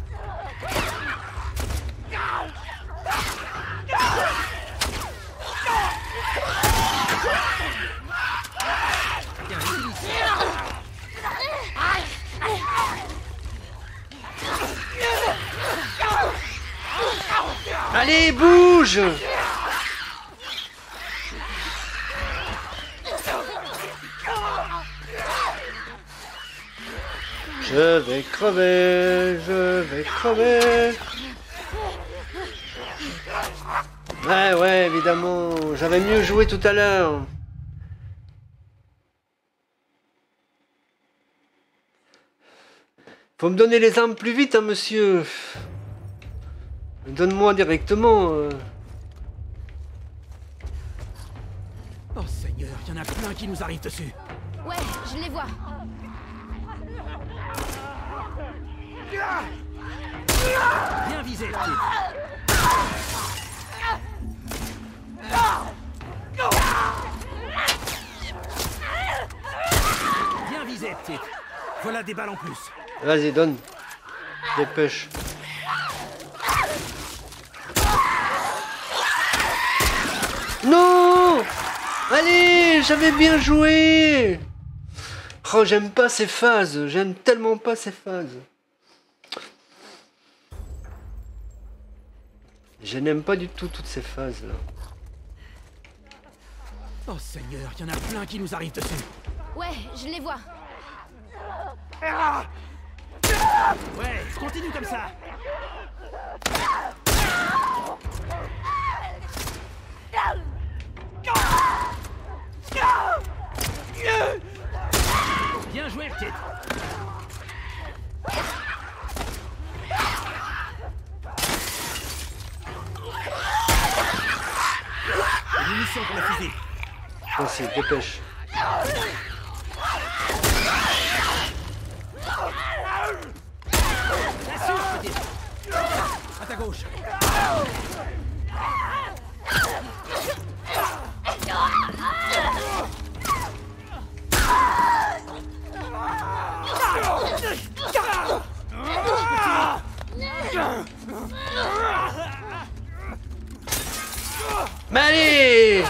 Allez, bouge! Je vais crever, je vais crever. Ouais, évidemment. J'avais mieux joué tout à l'heure. Faut me donner les armes plus vite, hein, monsieur. Donne-moi directement. Oh Seigneur, il y en a plein qui nous arrivent dessus. Ouais, je les vois. Bien visé, petit. Bien visé, petite. Voilà des balles en plus. Vas-y, donne. Dépêche. Non! Allez, j'avais bien joué! Oh, j'aime pas ces phases. J'aime tellement pas ces phases. Je n'aime pas du tout toutes ces phases-là. Oh Seigneur, il y en a plein qui nous arrivent dessus. Ouais, je les vois. Ouais, continue comme ça. Bien joué, petite. Des munitions pour le fusil. Merci, dépêche. Assure, petite. À ta gauche. Mais allez!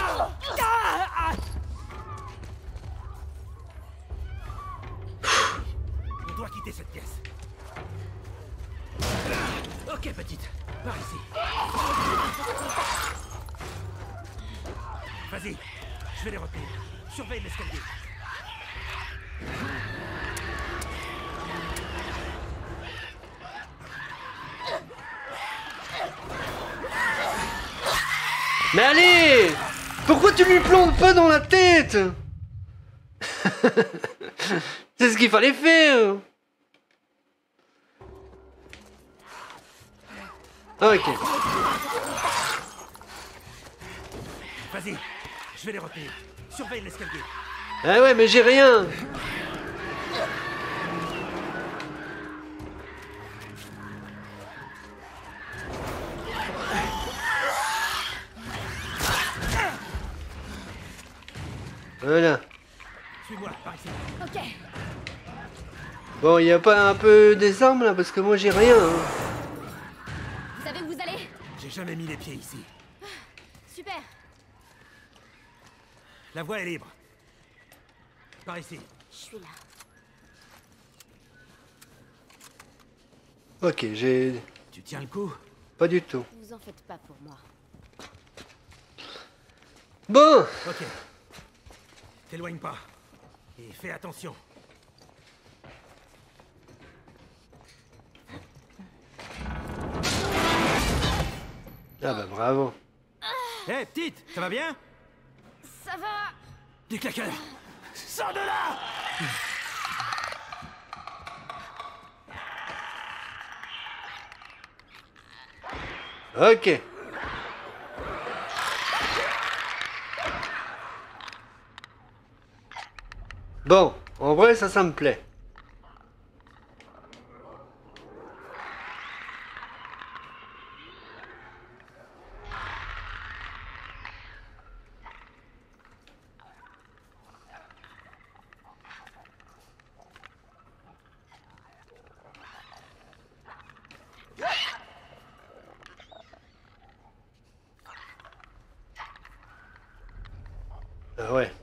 On doit quitter cette pièce. Ok, petite. Par ici. Vas-y. Je vais les retenir. Surveille l'escalier. Mais allez! Pourquoi tu lui plantes pas dans la tête? C'est ce qu'il fallait faire. Ok. Vas-y. Je vais les retenir. Surveille l'escalier. Ah ouais, mais j'ai rien. Voilà. Suis-moi, par ici. Ok. Bon, il y a pas un peu des armes là parce que moi j'ai rien. Hein. Vous savez où vous allez? J'ai jamais mis les pieds ici. Super. La voie est libre. Par ici. Je suis là. Ok, j'ai Tu tiens le coup? pas du tout. Vous en faites pas pour moi. Bon, Ok. T'éloigne pas. Et fais attention. ah bah bravo. Hé, petite, ça va bien? Ça va? Des claqueurs. Sors de là! Ok. Bon, en vrai ça me plaît. Ah ouais.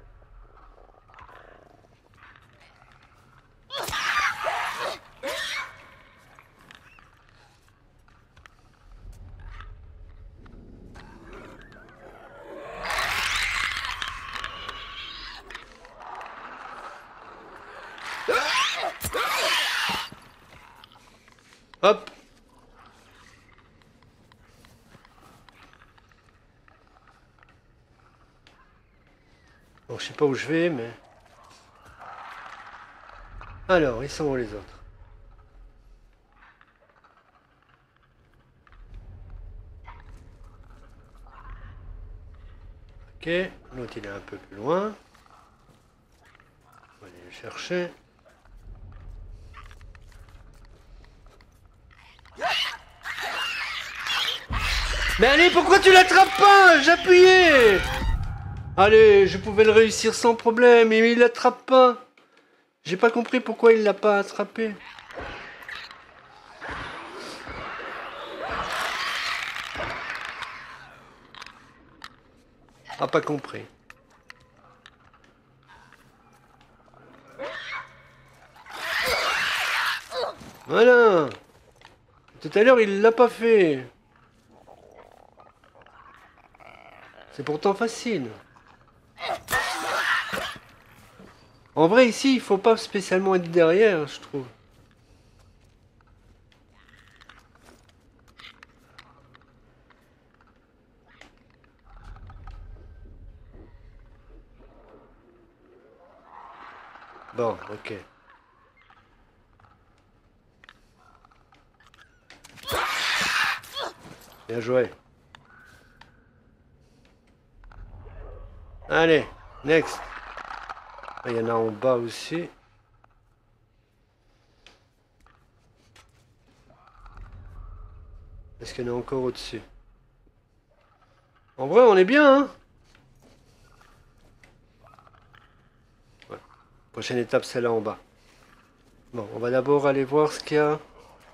Hop. Bon, je sais pas où je vais, mais... Alors, ils sont où les autres? Ok, l'autre il est un peu plus loin. On va aller le chercher. Mais allez, pourquoi tu l'attrapes pas? J'appuyais. Allez, je pouvais le réussir sans problème, mais il l'attrape pas. J'ai pas compris pourquoi il l'a pas attrapé. Ah, pas compris. Voilà. Tout à l'heure, il l'a pas fait. C'est pourtant facile. En vrai, ici, il faut pas spécialement être derrière, je trouve. Bon, ok. Bien joué. Allez, next. Ah, il y en a en bas aussi. Est-ce qu'il y en a encore au-dessus? En vrai, on est bien, hein? Ouais. Prochaine étape, c'est là en bas. Bon, on va d'abord aller voir ce qu'il y a.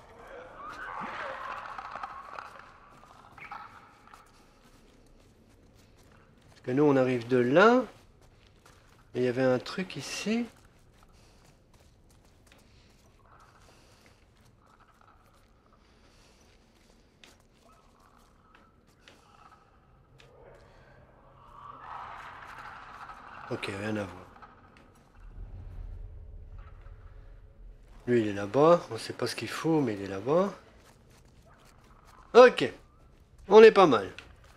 Parce que nous, on arrive de là. Et il y avait un truc ici. Ok, rien à voir. Lui, il est là-bas. On sait pas ce qu'il faut, mais il est là-bas. Ok. On est pas mal.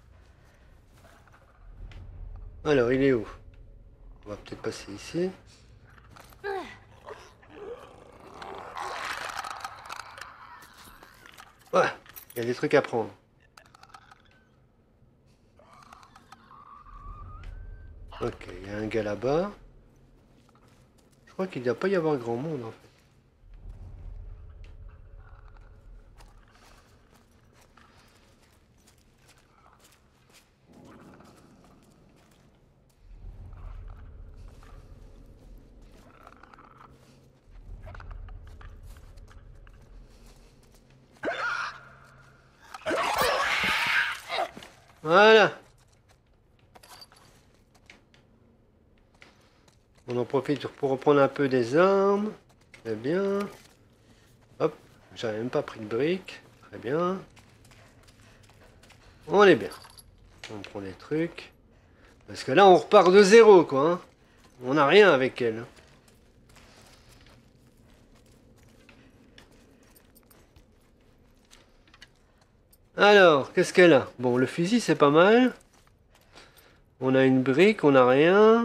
Alors, il est où? On va peut-être passer ici. Ouais, il y a des trucs à prendre. Ok, il y a un gars là-bas. Je crois qu'il ne doit pas y avoir grand monde en fait. Voilà. On en profite pour reprendre un peu des armes. Très bien. Hop, j'avais même pas pris de briques. Très bien. On est bien. On prend des trucs. Parce que là, on repart de zéro, quoi. Hein. On n'a rien avec elle. Alors, qu'est-ce qu'elle a? Bon, le fusil, c'est pas mal. On a une brique, on n'a rien.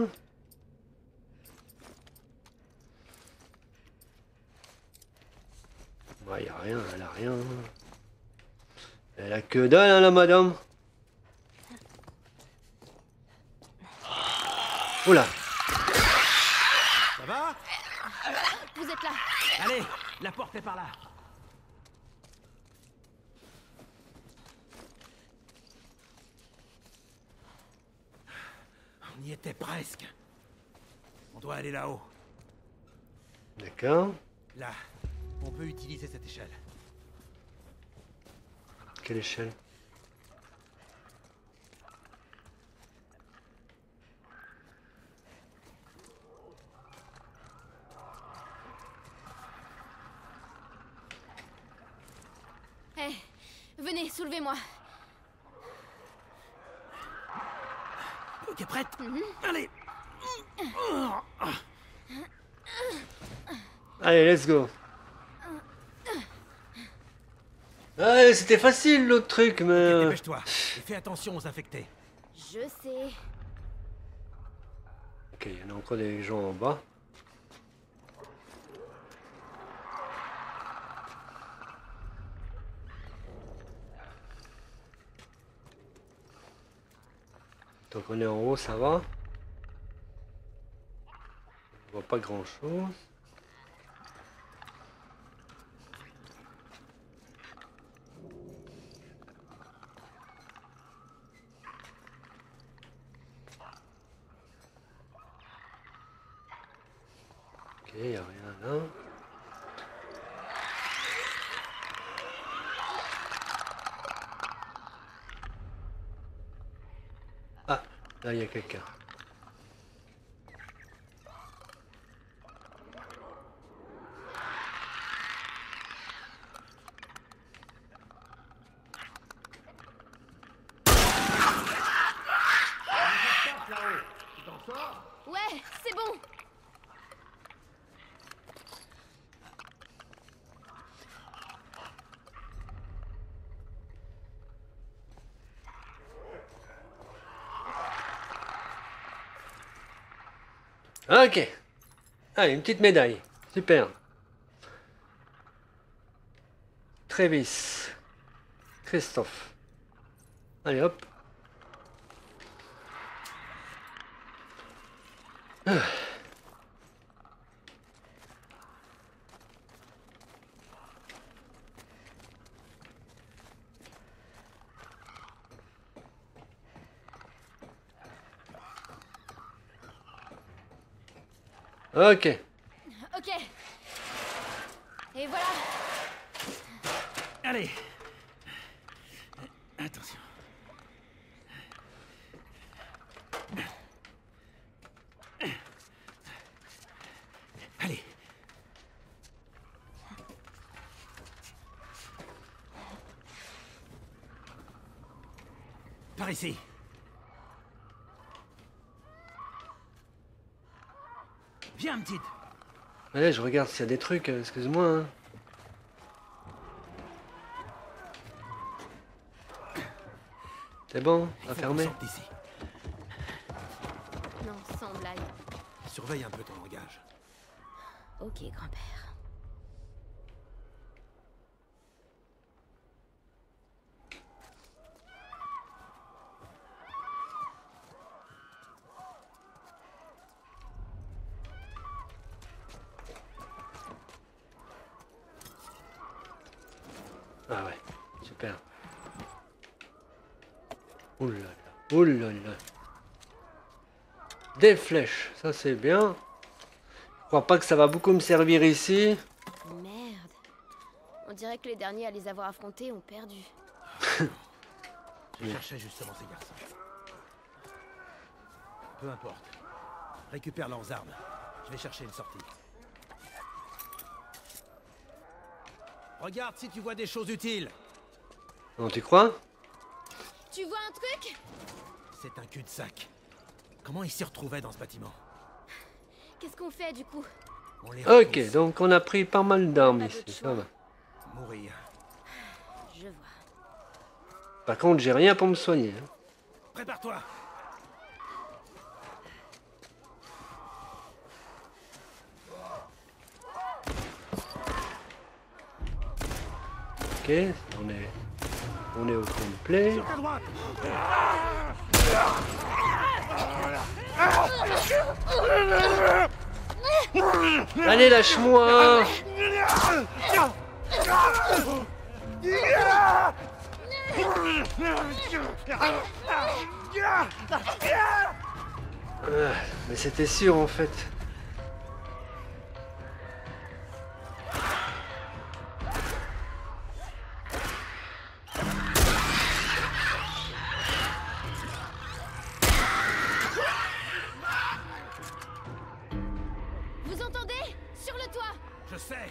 Il n'y a rien, elle a rien. Elle a que dalle, hein, la madame. Oula. Ça va? Vous êtes là. Allez, la porte est par là. On y était presque. On doit aller là-haut. D'accord. Là, on peut utiliser cette échelle. Quelle échelle? Hé, venez, soulevez-moi. Ok, prête? Allez. Allez, let's go. Ouais, c'était facile l'autre truc, mais... Dépêche-toi et fais attention aux infectés. Je sais. Ok, il y en a encore des gens en bas. Donc on est en haut, ça va. On voit pas grand chose. Ok, il n'y a rien là. Ah, là il y a quelqu'un. Ouais, c'est bon. Ok. Allez, une petite médaille. Super. Travis. Christophe. Allez, hop. Ah. Ok. Ok. Et voilà. Allez. Attention. Allez. Par ici. Viens, petite. Allez, je regarde s'il y a des trucs, excuse-moi. Hein. C'est bon, Il à faut fermer. qu'on sorte d'ici. Non, sans blague. Surveille un peu ton langage. Ok, grand-père. Ah ouais, super. Oulala, oulala. Des flèches, ça c'est bien. Je crois pas que ça va beaucoup me servir ici. Merde. On dirait que les derniers à les avoir affrontés ont perdu. Je cherchais justement ces garçons. Peu importe. Récupère leurs armes. Je vais chercher une sortie. Regarde si tu vois des choses utiles. Non, tu crois? Tu vois un truc? C'est un cul-de-sac. Comment ils s'y retrouvaient dans ce bâtiment? Qu'est-ce qu'on fait du coup? On les Ok, repousse. donc on a pris pas mal d'armes Pas ici, d'autre ça choix. va. Mourir. Je vois. Par contre, j'ai rien pour me soigner. Hein. Prépare-toi. Ok, on est au complet. À droite. Allez, lâche-moi! Mais c'était sûr en fait. Vous entendez? Sur le toit! Je sais.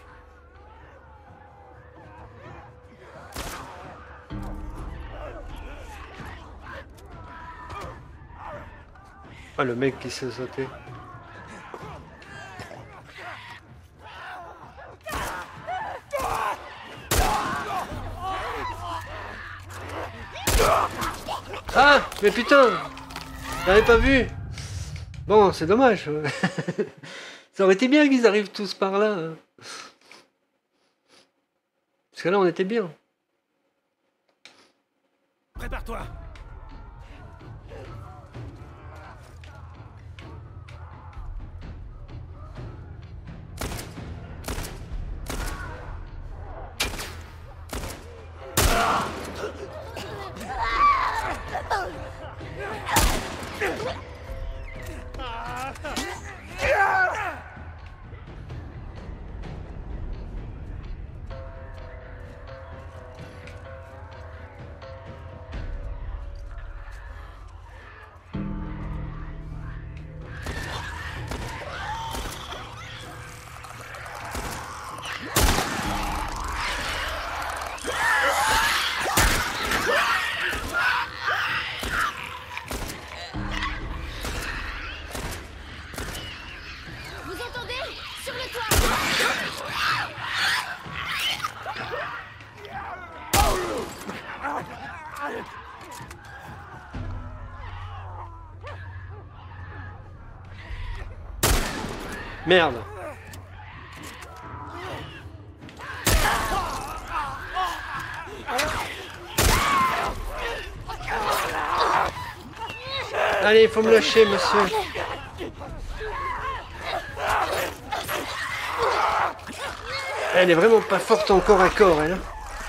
Ah, le mec qui s'est sauté. Ah, mais putain, j'avais pas vu. Bon, c'est dommage. Ça aurait été bien qu'ils arrivent tous par là. Hein. Parce que là, on était bien. Prépare-toi. Merde. Allez, il faut me lâcher, monsieur. Elle est vraiment pas forte en corps à corps, elle.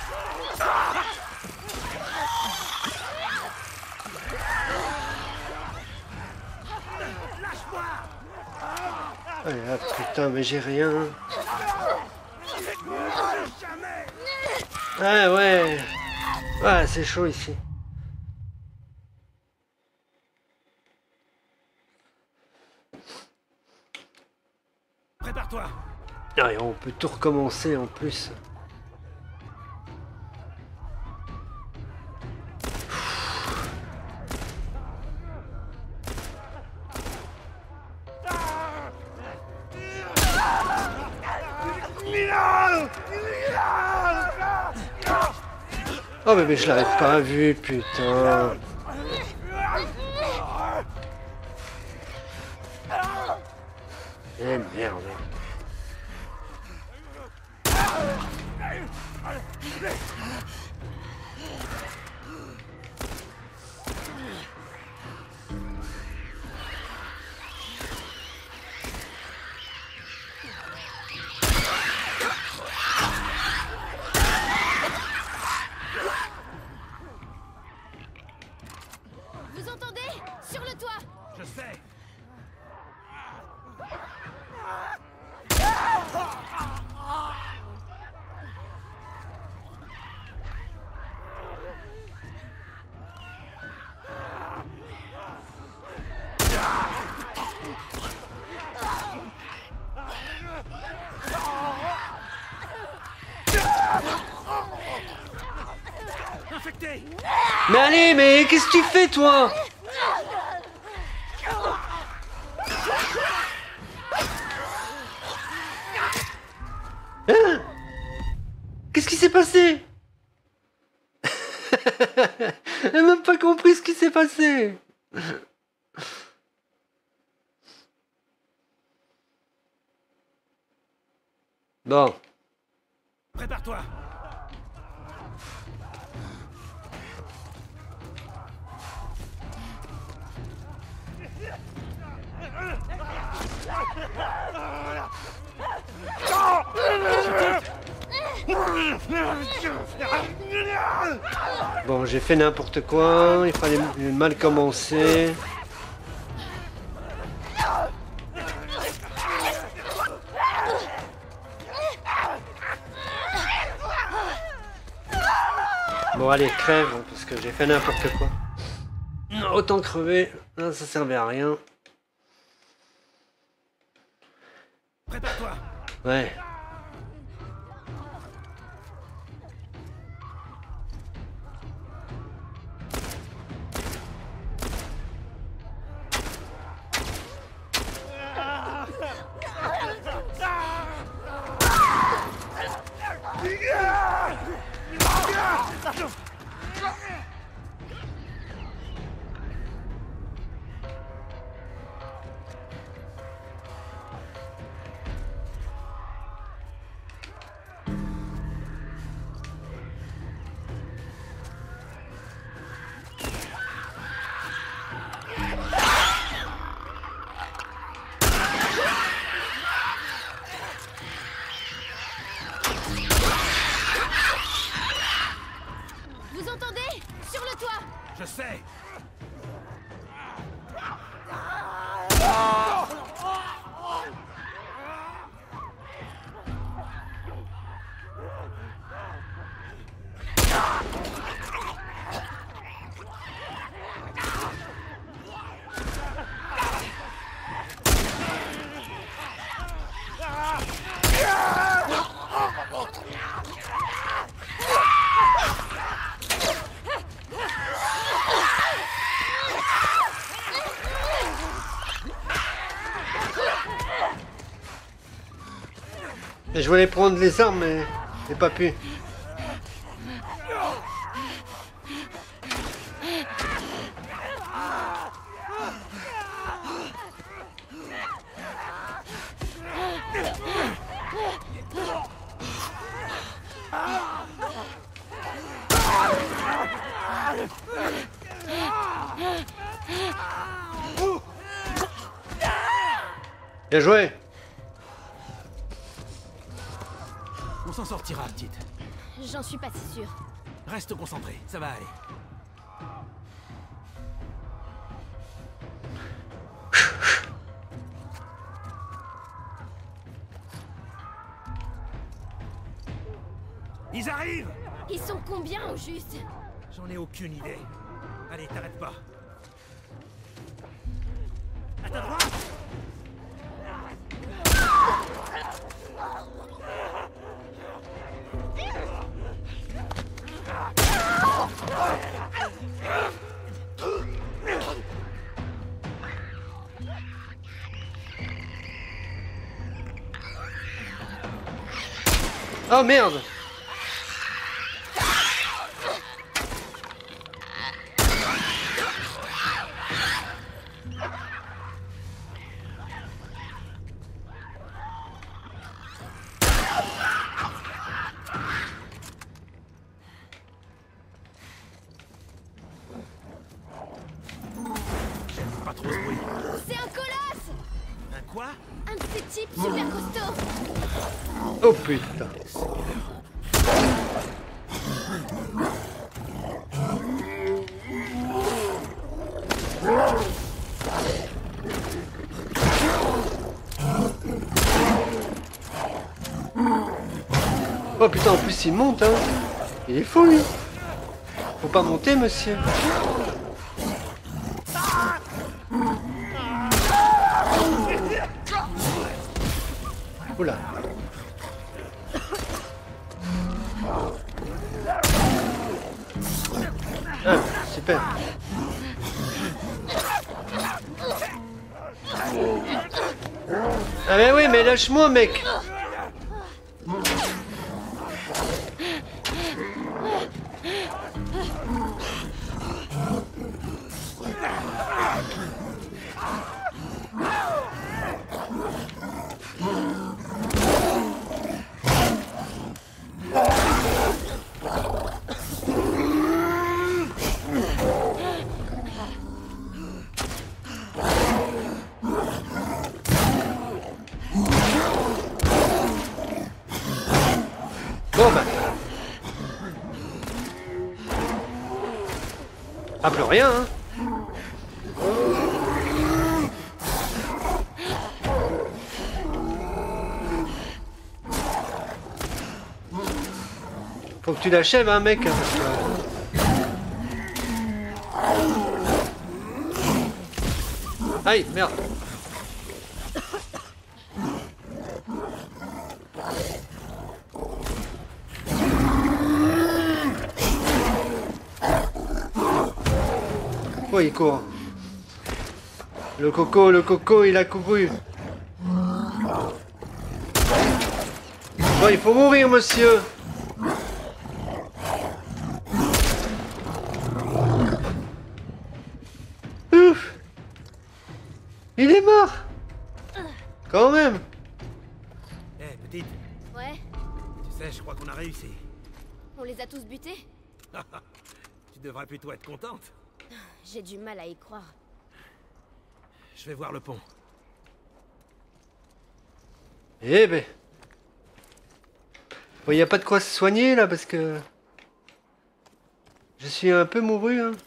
Ah putain, mais j'ai rien. Ah ouais. Ah, c'est chaud ici. Prépare-toi. Ah, et on peut tout recommencer en plus. Oh mais je l'avais pas vu, putain. Eh merde. Vous entendez? Sur le toit! Je sais. Infecté. Mais allez, mais qu'est-ce que tu fais, toi? Hein? Qu'est-ce qui s'est passé? Elle n'a même pas compris ce qui s'est passé. Bon. Prépare-toi. Bon, j'ai fait n'importe quoi. Il fallait mal commencer. Bon, allez, crève, parce que j'ai fait n'importe quoi. Autant crever. Là, ça servait à rien. Prépare-toi. Ouais. Vous entendez? Sur le toit! Je sais. Et je voulais prendre les armes, mais j'ai pas pu. Bien joué. On s'en sortira, petite. J'en suis pas si sûre. Reste concentré, ça va aller. Ils arrivent! Ils sont combien au juste? J'en ai aucune idée. Allez, t'arrête pas. À ta droite! Oh merde. Pas trop ce bruit. C'est un colosse! Un quoi? Un de ces types super costauds! Oh putain. Oh putain, en plus il monte, hein. Il est fou, lui. Faut pas monter, monsieur. Oula. Ah, super. Ah mais oui, mais lâche-moi, mec. Bon bah. Ah, plus rien, hein. Faut que tu l'achèves, hein, mec. Aïe, merde. Oh, il court. Le coco, il a couru. Bon, il faut mourir, monsieur. Ouf. Il est mort. Quand même. Eh, petite, Ouais, tu sais, je crois qu'on a réussi. on les a tous butés? Tu devrais plutôt être contente. J'ai du mal à y croire. Je vais voir le pont. Eh ben. Bon, y a pas de quoi se soigner, là, parce que... Je suis un peu mouru, hein.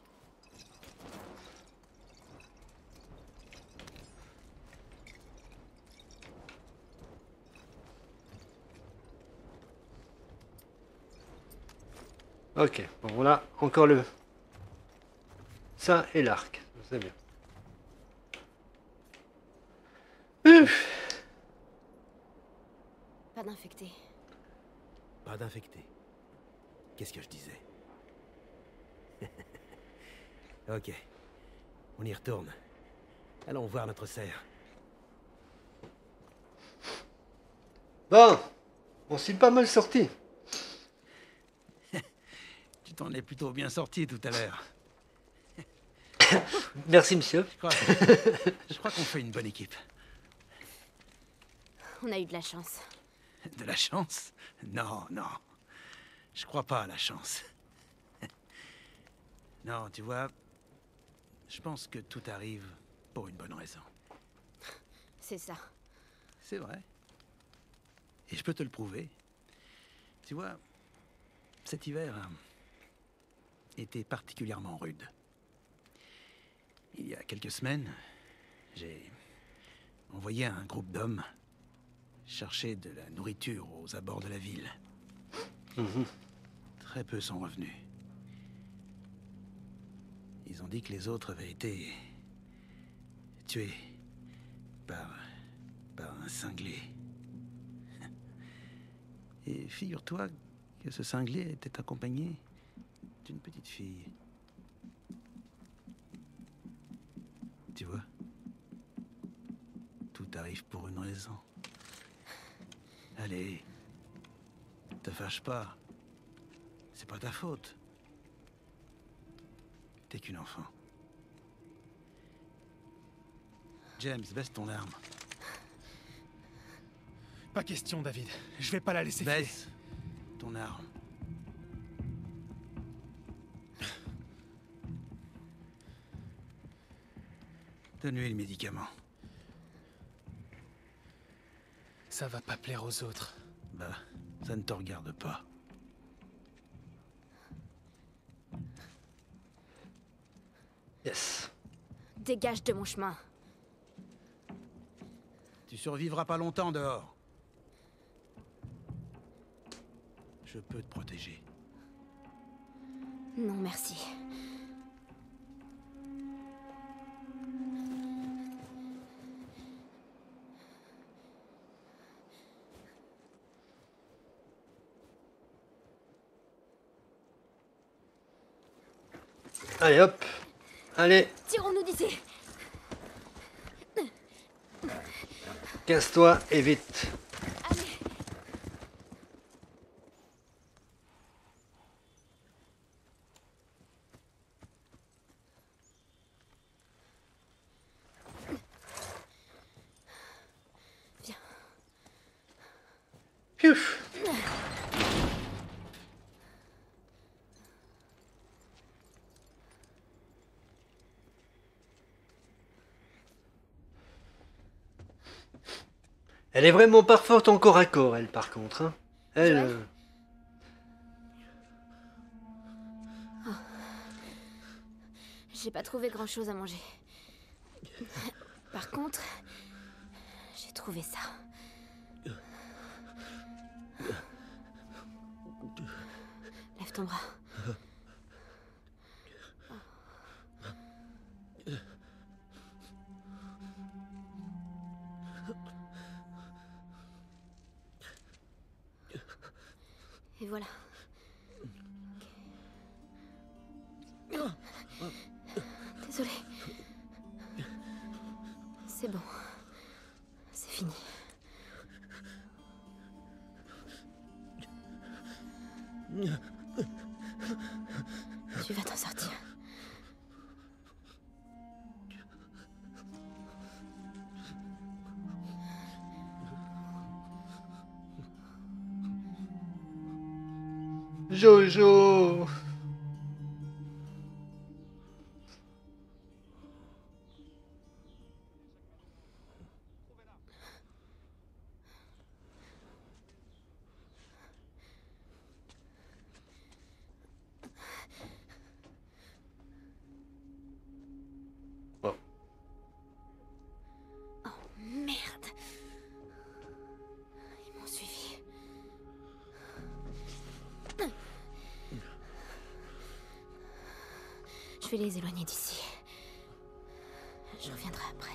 Ok, bon voilà, encore le... Ça et l'arc, c'est bien. Ouf. Pas d'infectés. Pas d'infecté. Qu'est-ce que je disais? Ok. On y retourne. Allons voir notre serre. Bon, on s'est pas mal sorti. Tu t'en es plutôt bien sorti tout à l'heure. Merci, monsieur. Je crois qu'on fait une bonne équipe. On a eu de la chance. De la chance? Non, non. Je crois pas à la chance. Non, tu vois, je pense que tout arrive pour une bonne raison. C'est ça. C'est vrai. Et je peux te le prouver. Tu vois, cet hiver était particulièrement rude. Il y a quelques semaines, j'ai envoyé un groupe d'hommes chercher de la nourriture aux abords de la ville. Très peu sont revenus. Ils ont dit que les autres avaient été tués par un cinglé. Et figure-toi que ce cinglé était accompagné d'une petite fille. Tu vois, tout arrive pour une raison. Allez, te fâche pas. C'est pas ta faute. T'es qu'une enfant. James, baisse ton arme. Pas question, David. Je vais pas la laisser filer. Baisse ton arme. Donne-lui le médicament. Ça va pas plaire aux autres. Bah, ça ne te regarde pas. Yes. Dégage de mon chemin. Tu survivras pas longtemps dehors. Je peux te protéger. Non, merci. Allez hop. Allez, Tirons-nous d'ici. casse-toi et vite. Allez. Viens. Piouf. Elle est vraiment pas forte en corps à corps, elle, par contre. Hein. Elle... Ouais. J'ai pas trouvé grand-chose à manger. Par contre, j'ai trouvé ça. Lève ton bras. Et voilà. Désolée. C'est bon. C'est fini. Tu vas t'en sortir. Jojo. Oh merde. Ils m'ont suivi. Je vais les éloigner d'ici. Je reviendrai après.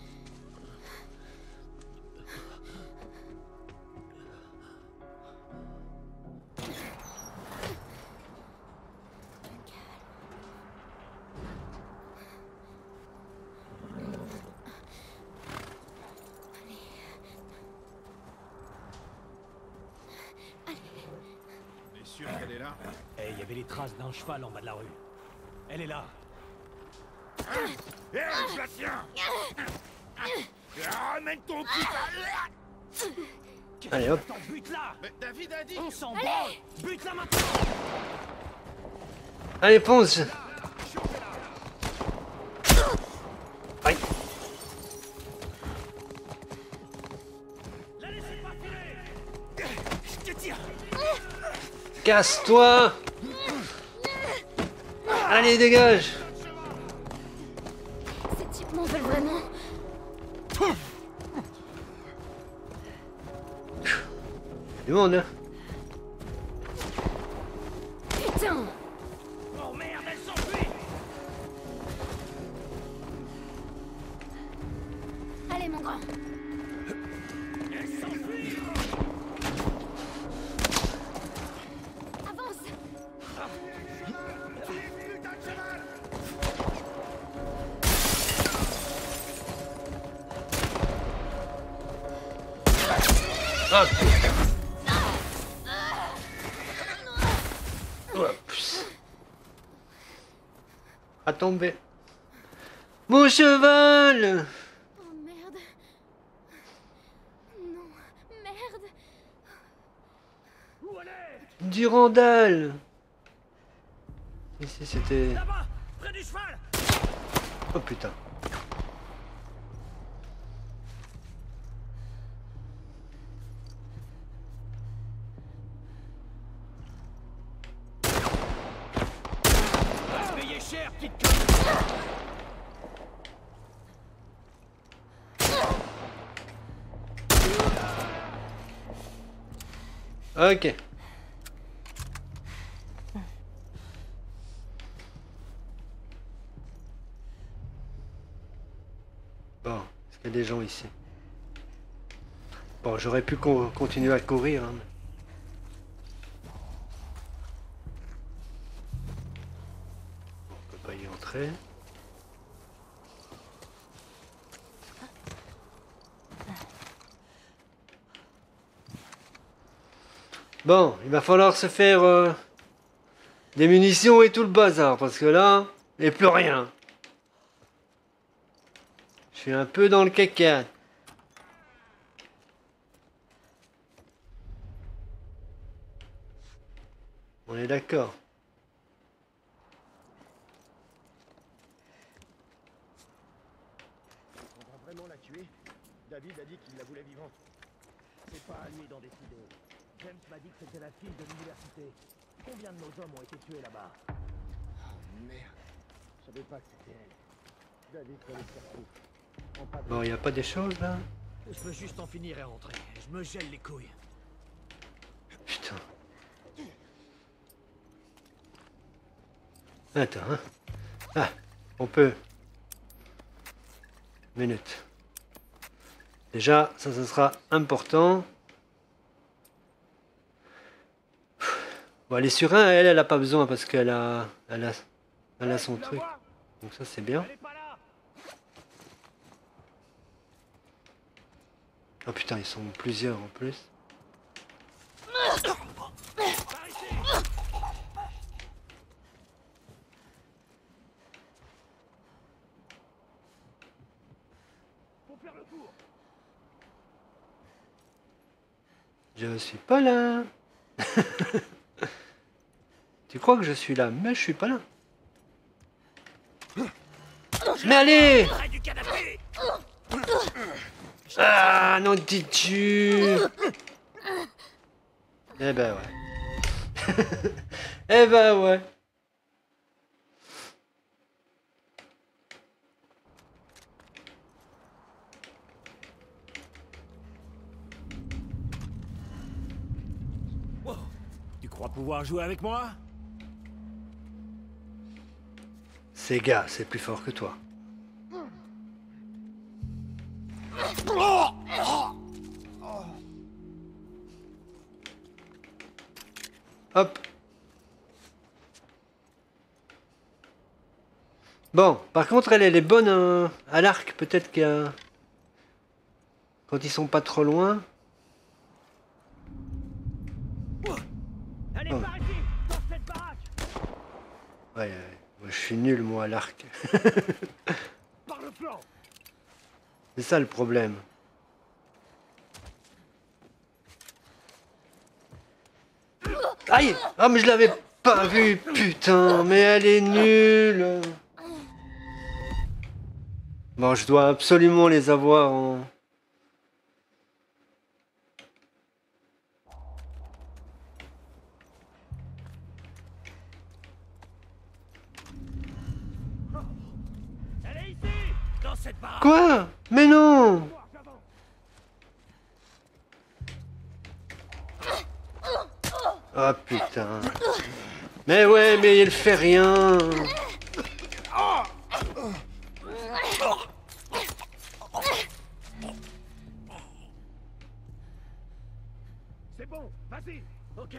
T'es sûr qu'elle est là? Eh, il y avait les traces d'un cheval en bas de la rue. Elle est là. Eh, je la tiens! Ramène ton putain! Allez hop. Attends, bute-la. Mais David a dit! On s'en branle. Bute-la maintenant. Allez, ponce. Aïe. Casse-toi! Allez, dégage! Ces types m'en veulent vraiment. Du monde, hein? Putain! Oh merde, elle s'enfuit. Allez, mon grand. Elle s'enfuit. Avance! Ah, putain. Oups. À tomber. Mon cheval! Oh merde. Non, merde. Où elle est? Durandal! Ici c'était. Là-bas, près du cheval. Oh putain. Va te payer cher, petite conne. Ok. Bon, est-ce qu'il y a des gens ici? Bon, j'aurais pu continuer à courir, hein. On peut pas y entrer. Bon, il va falloir se faire des munitions et tout le bazar, parce que là, il n'y a plus rien. Je suis un peu dans le caca. On est d'accord. On va vraiment la tuer. David a dit qu'il la voulait vivante. C'est pas à lui d'en décider. James m'a dit que c'était la fille de l'université. Combien de nos hommes ont été tués là-bas? Merde. Je savais pas que c'était elle. David connaît surtout. Bon, il n'y a pas des choses là? Je veux juste en finir et rentrer. Je me gèle les couilles. Putain. Attends, hein. Ah, on peut. Minute. Déjà, ça sera important. Bon, elle est sur un, elle a pas besoin parce qu'elle a, elle a son truc. Donc ça, c'est bien. Elle est pas là. Oh putain, ils sont plusieurs en plus. Par ici. Faut faire le tour. Je suis pas là. Tu crois que je suis là, mais je suis pas là. Mais allez! Près du canapé. Ah non, tu. Eh ben ouais. Eh ben ouais. Wow. Tu crois pouvoir jouer avec moi? Ces gars, c'est plus fort que toi. Hop. Bon, par contre, elle est bonne à l'arc. Peut-être que quand ils sont pas trop loin. Allez, Oh. par ici, dans cette baraque. Ouais, moi, je suis nul, moi, à l'arc. Par le flanc. C'est ça le problème. Aïe! Ah, mais je l'avais pas vue, putain, mais elle est nulle! Bon, je dois absolument les avoir en... cette baraque. Quoi? Mais non! Ah putain. Mais ouais, mais il fait rien. C'est bon, vas-y. Ok.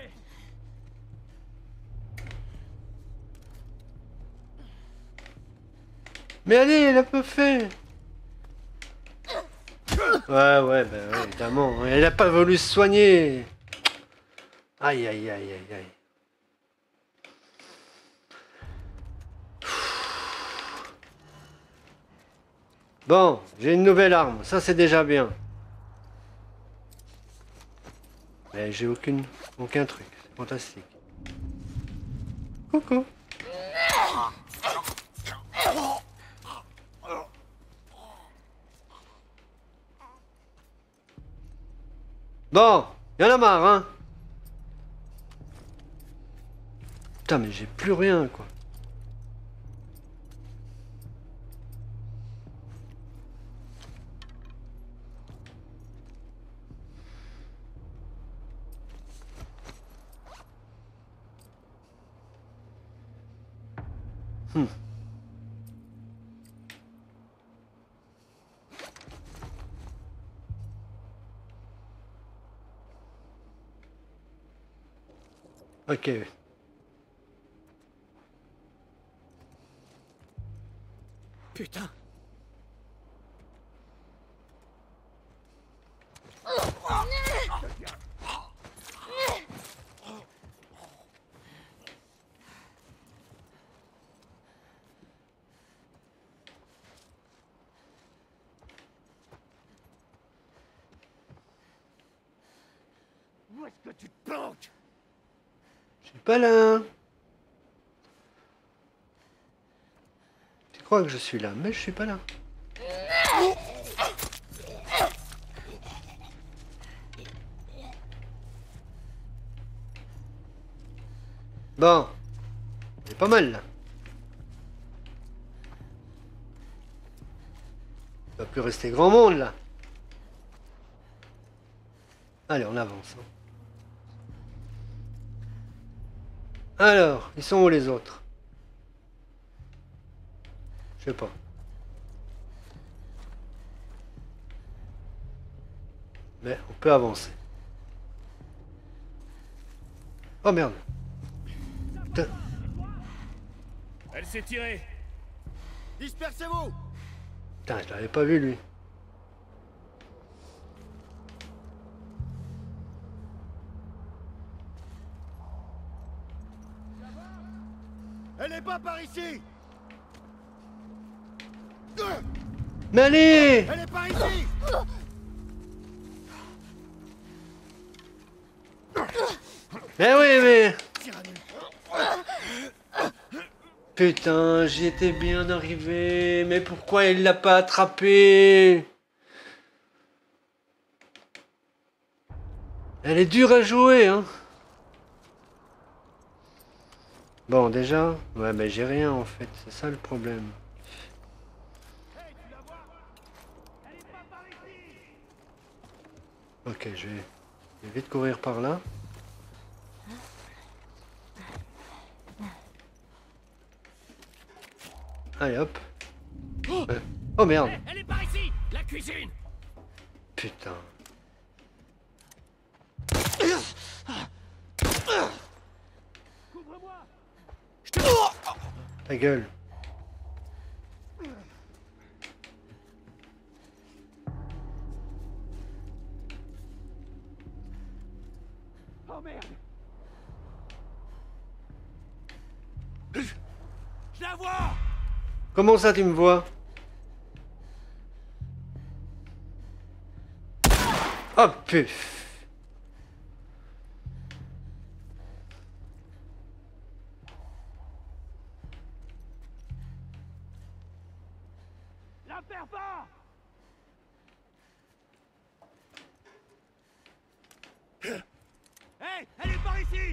Mais allez, elle a pas fait. Ouais, ouais, bah ouais, évidemment. Elle a pas voulu se soigner. Aïe, aïe, aïe, aïe, aïe. Bon, j'ai une nouvelle arme. Ça, c'est déjà bien. Mais j'ai aucun truc. C'est fantastique. Coucou. Bon, y en a marre, hein. Putain, mais j'ai plus rien, quoi. Ok. Putain. Où est-ce que tu te planques? Je suis pas là. Tu crois que je suis là, mais je suis pas là. Bon. C'est pas mal, là. Il va plus rester grand monde, là. Allez, on avance. Hein. Alors, ils sont où les autres? Je sais pas. Mais on peut avancer. Oh merde. Putain. Elle s'est tirée. Dispersez-vous. Putain, je l'avais pas vu lui. Elle est pas par ici. Mais allez! Elle est par ici. Mais oui, mais... Putain, j'y étais bien arrivé. Mais pourquoi il l'a pas attrapé? Elle est dure à jouer, hein. Bon, déjà... Ouais, mais j'ai rien, en fait. C'est ça, le problème. Ok, je vais vite courir par là. Allez, hop. Oh, merde. Elle est par ici. La cuisine. Putain. Ta gueule. Oh merde. Je la vois. Comment ça, tu me vois? Oh, puf. La perds pas. Hey, elle est par ici.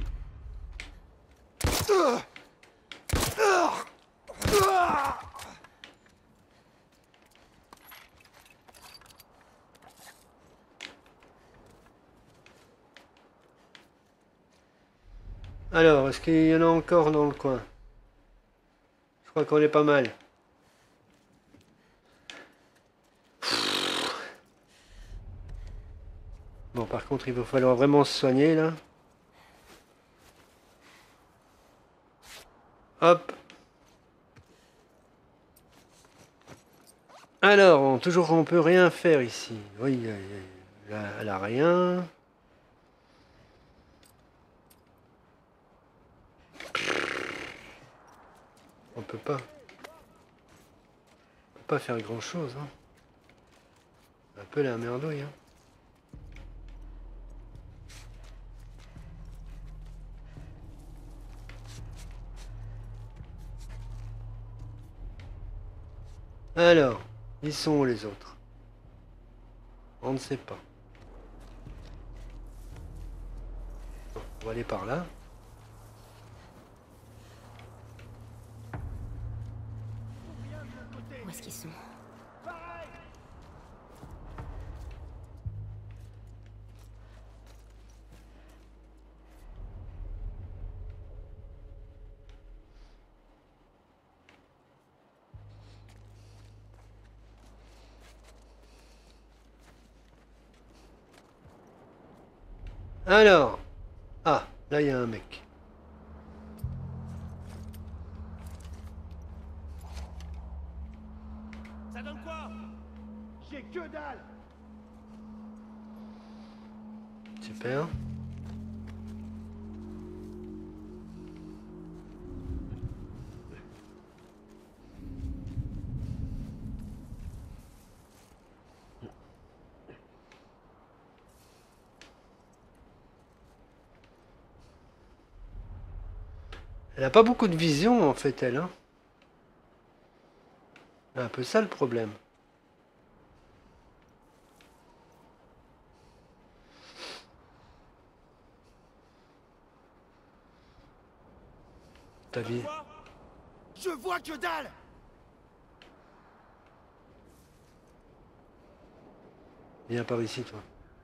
Alors, est-ce qu'il y en a encore dans le coin? Je crois qu'on est pas mal. Bon, par contre, il va falloir vraiment se soigner, là. Hop. Alors, toujours, on peut rien faire ici. Oui, là, elle a rien. On peut pas. On peut pas faire grand chose, hein. Un peu la merdouille, hein. Alors, ils sont où les autres? On ne sait pas. Bon, on va aller par là. Où est-ce qu'ils sont? Alors, ah, là il y a un mec. Ça donne quoi? J'ai que dalle. Super. Elle a pas beaucoup de vision en fait, elle, hein. C'est un peu ça le problème. Ta vie. Je vois que dalle. Viens par ici, toi.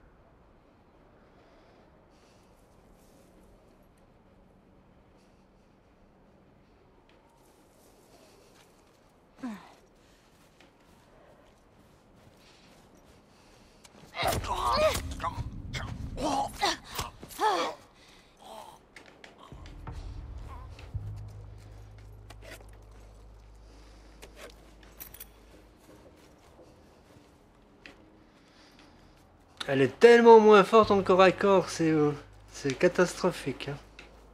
Elle est tellement moins forte en corps à corps, c'est catastrophique, hein.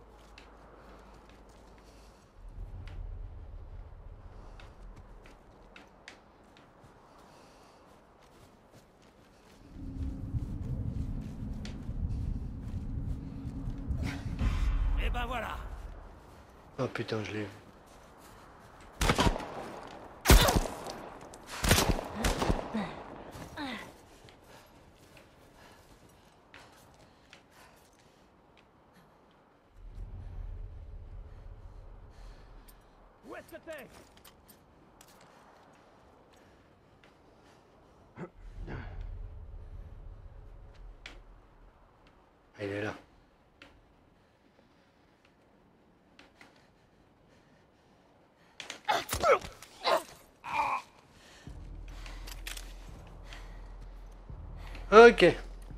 Et ben voilà. Oh putain, je l'ai vu. Où est-ce que t'es? Elle est là. Ok.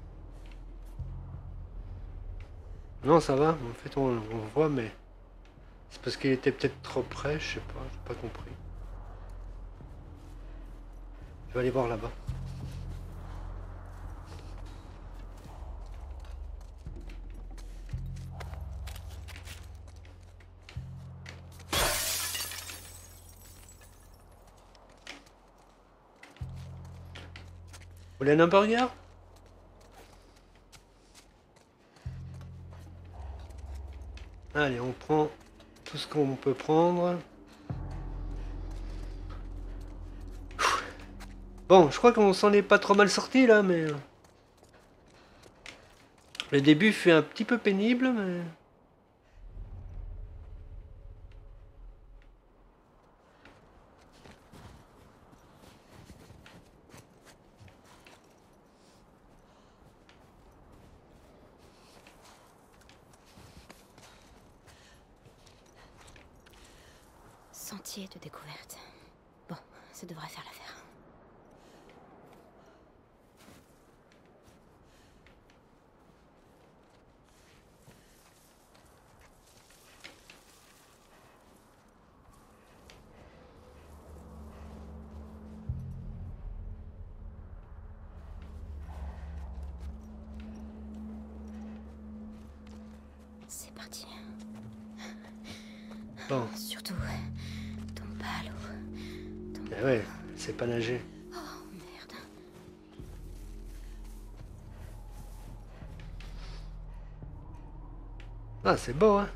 Non, ça va. En fait, on voit, mais c'est parce qu'il était peut-être trop près. Je sais pas. J'ai pas compris. Je vais aller voir là-bas. Vous voulez un hamburger? Allez, on prend tout ce qu'on peut prendre. Bon, je crois qu'on s'en est pas trop mal sorti là, mais le début fait un petit peu pénible, mais chantier de découverte. Bon, ça devrait faire l'affaire. C'est parti. Bon. Surtout, tombe pas à l'eau. Tombe Eh ouais, c'est pas nager. Oh merde. Ah, c'est beau, hein.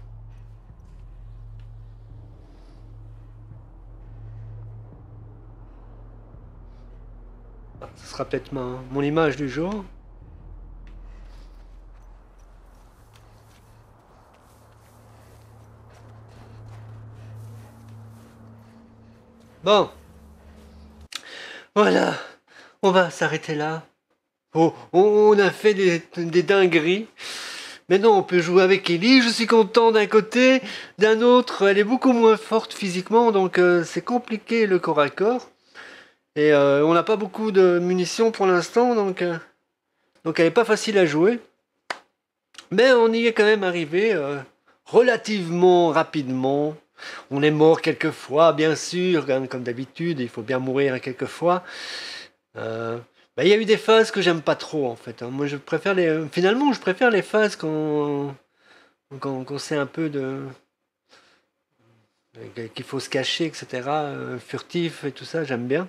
Ah, ce sera peut-être mon image du jour. Bon. Voilà. On va s'arrêter là. Oh, on a fait des dingueries. Maintenant, on peut jouer avec Ellie. Je suis content d'un côté. D'un autre, elle est beaucoup moins forte physiquement. Donc, c'est compliqué le corps à corps. Et on n'a pas beaucoup de munitions pour l'instant. Donc elle n'est pas facile à jouer. Mais on y est quand même arrivé relativement rapidement. On est mort quelques fois, bien sûr, comme d'habitude. Il faut bien mourir quelques fois. Il y a eu des phases que j'aime pas trop en fait. Moi je préfère finalement je préfère les phases quand c'est un peu qu'il faut se cacher, etc. Furtif et tout ça, j'aime bien.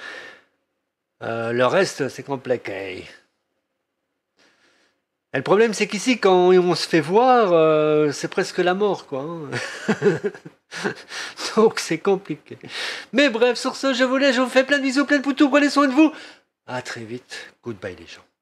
Le reste c'est compliqué. Et le problème c'est qu'ici quand on se fait voir, c'est presque la mort quoi. Donc c'est compliqué. Mais bref, sur ce je vous laisse, je vous fais plein de bisous, plein de poutous, prenez soin de vous. À très vite. Goodbye les gens.